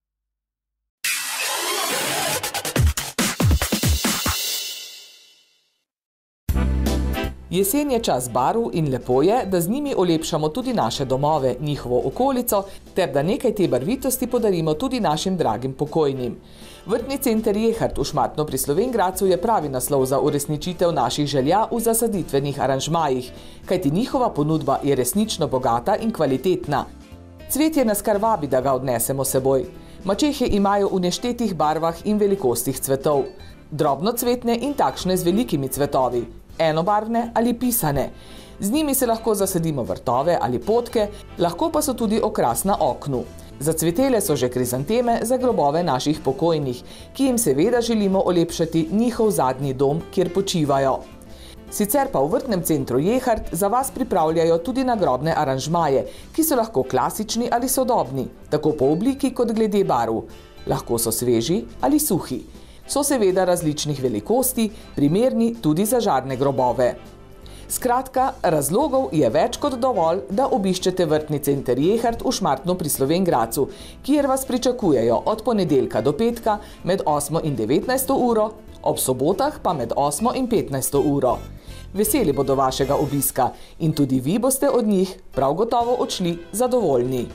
Jesen je čas barv in lepo je, da z njimi olepšamo tudi naše domove, njihovo okolico, ter da nekaj te barvitosti podarimo tudi našim dragim pokojnim. Vrtni center Jehart v Šmartnu pri Slovenj Gradcu je pravi naslov za uresničitev naših želja v zasaditvenih aranžmajih, kajti njihova ponudba je resnično bogata in kvalitetna. Cvetje nas kar vabi, da ga odnesemo seboj. Mačehe imajo v neštetih barvah in velikostih cvetov. Drobnocvetne in takšne z velikimi cvetovi, enobarvne ali pisane. Z njimi se lahko zasadimo vrtove ali potke, lahko pa so tudi okras na oknu. Zacvetele so že krizanteme za grobove naših pokojnih, ki jim seveda želimo olepšati njihov zadnji dom, kjer počivajo. Sicer pa v vrtnem centru Jehart za vas pripravljajo tudi nagrobne aranžmaje, ki so lahko klasični ali sodobni, tako po obliki kot glede barv. Lahko so sveži ali suhi. So seveda različnih velikosti, primerni tudi za žarne grobove. Skratka, razlogov je več kot dovolj, da obiščete vrtni center Jehart v Šmartnu pri Slovenj Gradcu, kjer vas pričakujejo od ponedeljka do petka med 8 in 19 uro, ob sobotah pa med 8 in 15 uro. Veseli bodo vašega obiska in tudi vi boste od njih prav gotovo odšli zadovoljni.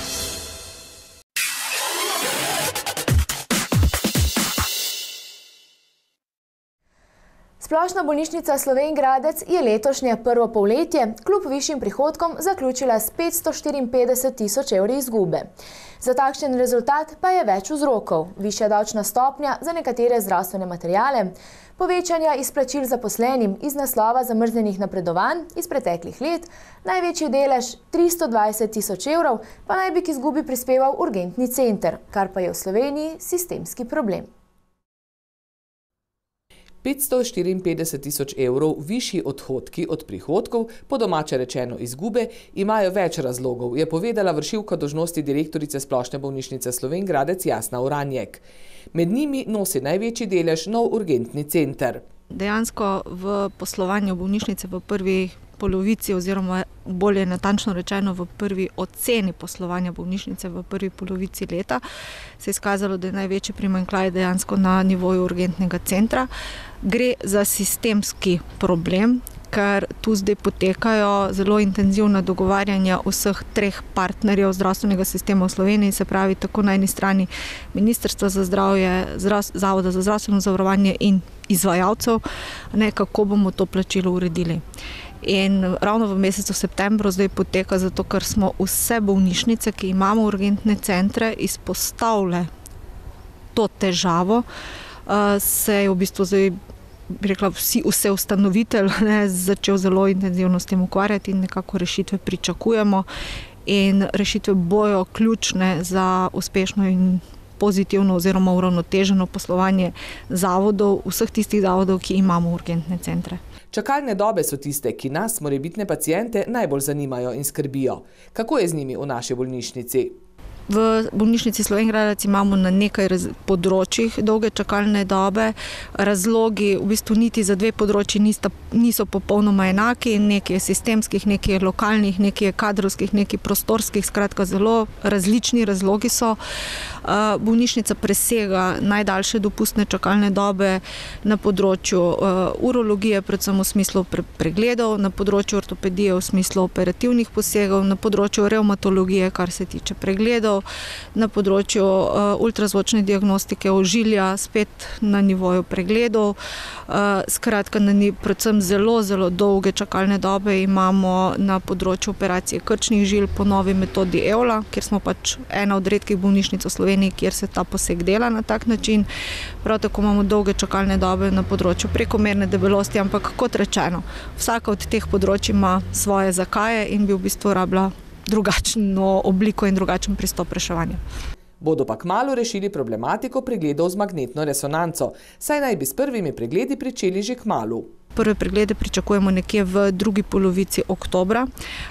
Splošna bolnišnica Slovenj Gradec je letošnje prvo polletje kljub višjim prihodkom zaključila s 554 tisoč evri izgube. Za takšen rezultat pa je več vzrokov. Višja davčna stopnja za nekatere zdravstvene materiale, povečanja izplačil zaposlenim iz naslova zamrznjenih napredovanj iz preteklih let, največji delež 320 tisoč evrov pa naj bi k izgubi prispeval urgentni center, kar pa je v Sloveniji sistemski problem. 554 tisoč evrov višji odhodki od prihodkov, po domače rečeno izgube, imajo več razlogov, je povedala vršilka dolžnosti direktorice Splošne bolnišnice Slovenj Gradec Jasna Uranjek. Med njimi nosi največji delež nov urgentni center. Dejansko v poslovanju bolnišnice v prvi polovici oziroma bolje natančno rečeno v prvi oceni poslovanja bolnišnice v prvi polovici leta se je izkazalo, da je največji primanjkljaj dejansko na nivoju urgentnega centra. Gre za sistemski problem, ker tu zdaj potekajo zelo intenzivna dogovarjanja vseh treh partnerjev zdravstvenega sistema v Sloveniji, se pravi tako na eni strani Ministrstva za zdravje, Zavoda za zdravstveno zavarovanje in izvajalcev, kako bomo to plačilo uredili. In ravno v mesecu septembru zdaj poteka, zato ker smo vse bolnišnice, ki imamo urgentne centre, izpostavile to težavo, se je v bistvu zdaj, bi rekla, vse ustanovitelj začel zelo intenzivno s tem ukvarjati in nekako rešitve pričakujemo. in rešitve bojo ključne za uspešno in pozitivno oziroma uravnoteženo poslovanje zavodov, vseh tistih zavodov, ki imamo urgentne centre. Čakalne dobe so tiste, ki nas, morebitne paciente, najbolj zanimajo in skrbijo. Kako je z njimi v naši bolnišnici? V bolnišnici Slovenj Gradec imamo na nekaj področjih dolge čakalne dobe. Razlogi v bistvu niti za dve področji niso popolnoma enaki, nekaj je sistemskih, nekaj je lokalnih, nekaj je kadrovskih, nekaj prostorskih, skratka zelo različni razlogi so. Bolnišnica presega najdaljše dopustne čakalne dobe na področju urologije, predvsem v smislu pregledov, na področju ortopedije v smislu operativnih posegov, na področju revmatologije, kar se tiče pregledov, na področju ultrazvočne diagnostike ožilja, spet na nivoju pregledov. Skratka, predvsem zelo, zelo dolge čakalne dobe imamo na področju operacije krčnih žil po novi metodi EOLA, kjer smo pač ena od redkih bolnišnic v Sloveniji, kjer se ta poseg dela na tak način. Prav tako imamo dolge čakalne dobe na področju prekomerne debelosti, ampak kot rečeno, vsaka od teh področji ima svoje zakaje in bi v bistvu rabila drugačno obliko in drugačen pristop reševanja. Bodo pa kmalu rešili problematiko pregledov z magnetno resonanco, saj naj bi s prvimi pregledi pričeli že kmalu. Prve preglede pričakujemo nekje v drugi polovici oktobra,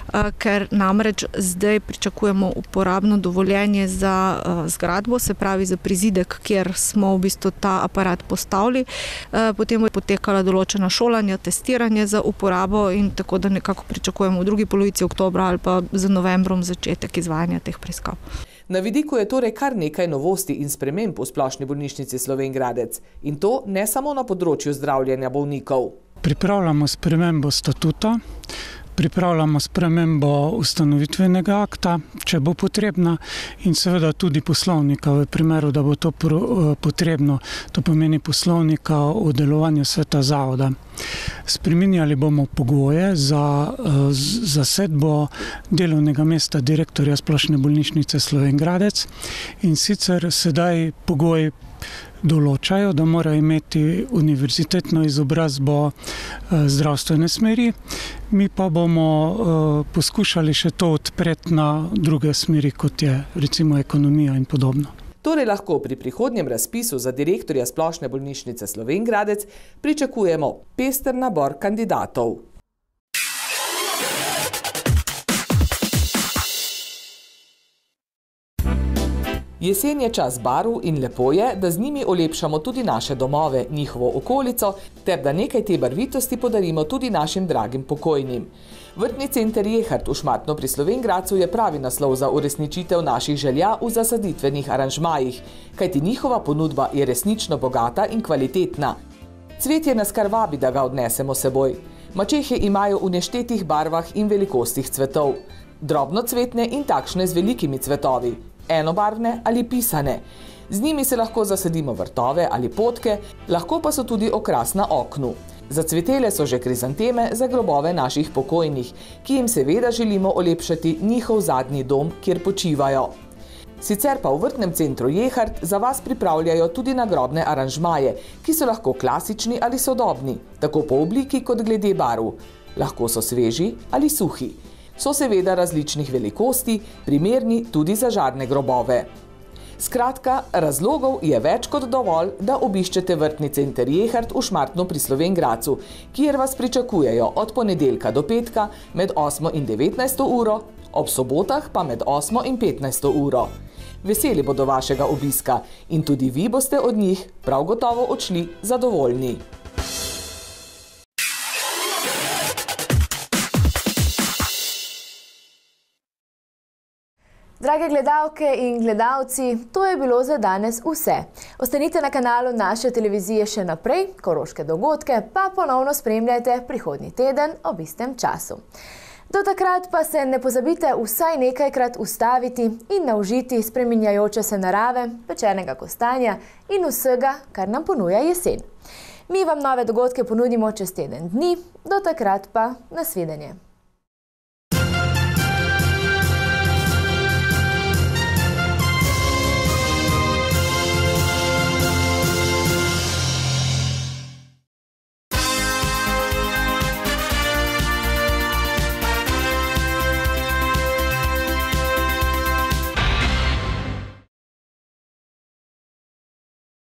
ker namreč zdaj pričakujemo uporabno dovoljenje za zgradbo, se pravi za prizidek, kjer smo v bistvu ta aparat postavili. Potem bo potekala določena šolanja, testiranje za uporabo in tako da nekako pričakujemo v drugi polovici oktobra ali pa z novembrom začetek izvajanja teh preiskav. Na vidiku je torej kar nekaj novosti in sprememb v Splošni bolnišnici Slovenj Gradec. In to ne samo na področju zdravljenja bolnikov. Pripravljamo spremembo statuta, pripravljamo spremembo ustanovitvenega akta, če bo potrebna, in seveda tudi poslovnika v primeru, da bo to potrebno. To pomeni poslovnika o delovanju sveta zavoda. Spreminjali bomo pogoje za zasedbo delovnega mesta direktorja Splošne bolnišnice Slovenj Gradec, in sicer sedaj pogoji določajo, da mora imeti univerzitetno izobrazbo zdravstvene smeri, mi pa bomo poskušali še to odpreti na druge smeri, kot je recimo ekonomija in podobno. Torej lahko pri prihodnjem razpisu za direktorja Splošne bolnišnice Slovenj Gradec pričakujemo pester nabor kandidatov. Jesen je čas barv in lepo je, da z njimi olepšamo tudi naše domove, njihovo okolico, ter da nekaj te barvitosti podarimo tudi našim dragim pokojnim. Vrtni center Jehart v Šmartno pri Slovenj Gradcu je pravi naslov za uresničitev naših želja v zasaditvenih aranžmajih, kajti njihova ponudba je resnično bogata in kvalitetna. Cvetje nas kar vabi, da ga odnesemo seboj. Mačehe imajo v neštetih barvah in velikostih cvetov. Drobnocvetne in takšne z velikimi cvetovi. Enobarvne ali pisane. Z njimi se lahko zasadimo vrtove ali potke, lahko pa so tudi okras na oknu. Zacvetele so že krizanteme za grobove naših pokojnih, ki jim seveda želimo olepšati njihov zadnji dom, kjer počivajo. Sicer pa v vrtnem centru Jehart za vas pripravljajo tudi nagrobne aranžmaje, ki so lahko klasični ali sodobni, tako po obliki kot glede barv. Lahko so sveži ali suhi. So seveda različnih velikosti, primerni tudi za žarne grobove. Skratka, razlogov je več kot dovolj, da obiščete vrtni center Jehart v Šmartno pri Slovenj Gradcu, kjer vas pričakujejo od ponedeljka do petka med 8 in 19 uro, ob sobotah pa med 8 in 15 uro. Veseli bodo vašega obiska in tudi vi boste od njih prav gotovo odšli zadovoljni. Drage gledalke in gledalci, to je bilo za danes vse. Ostanite na kanalu naše televizije še naprej, koroške dogodke pa ponovno spremljajte prihodnji teden ob istem času. Do takrat pa se ne pozabite vsaj nekajkrat ustaviti in naužiti spreminjajoče se narave, pečenega kostanja in vsega, kar nam ponuja jesen. Mi vam nove dogodke ponudimo čez teden dni, do takrat pa nasvidenje.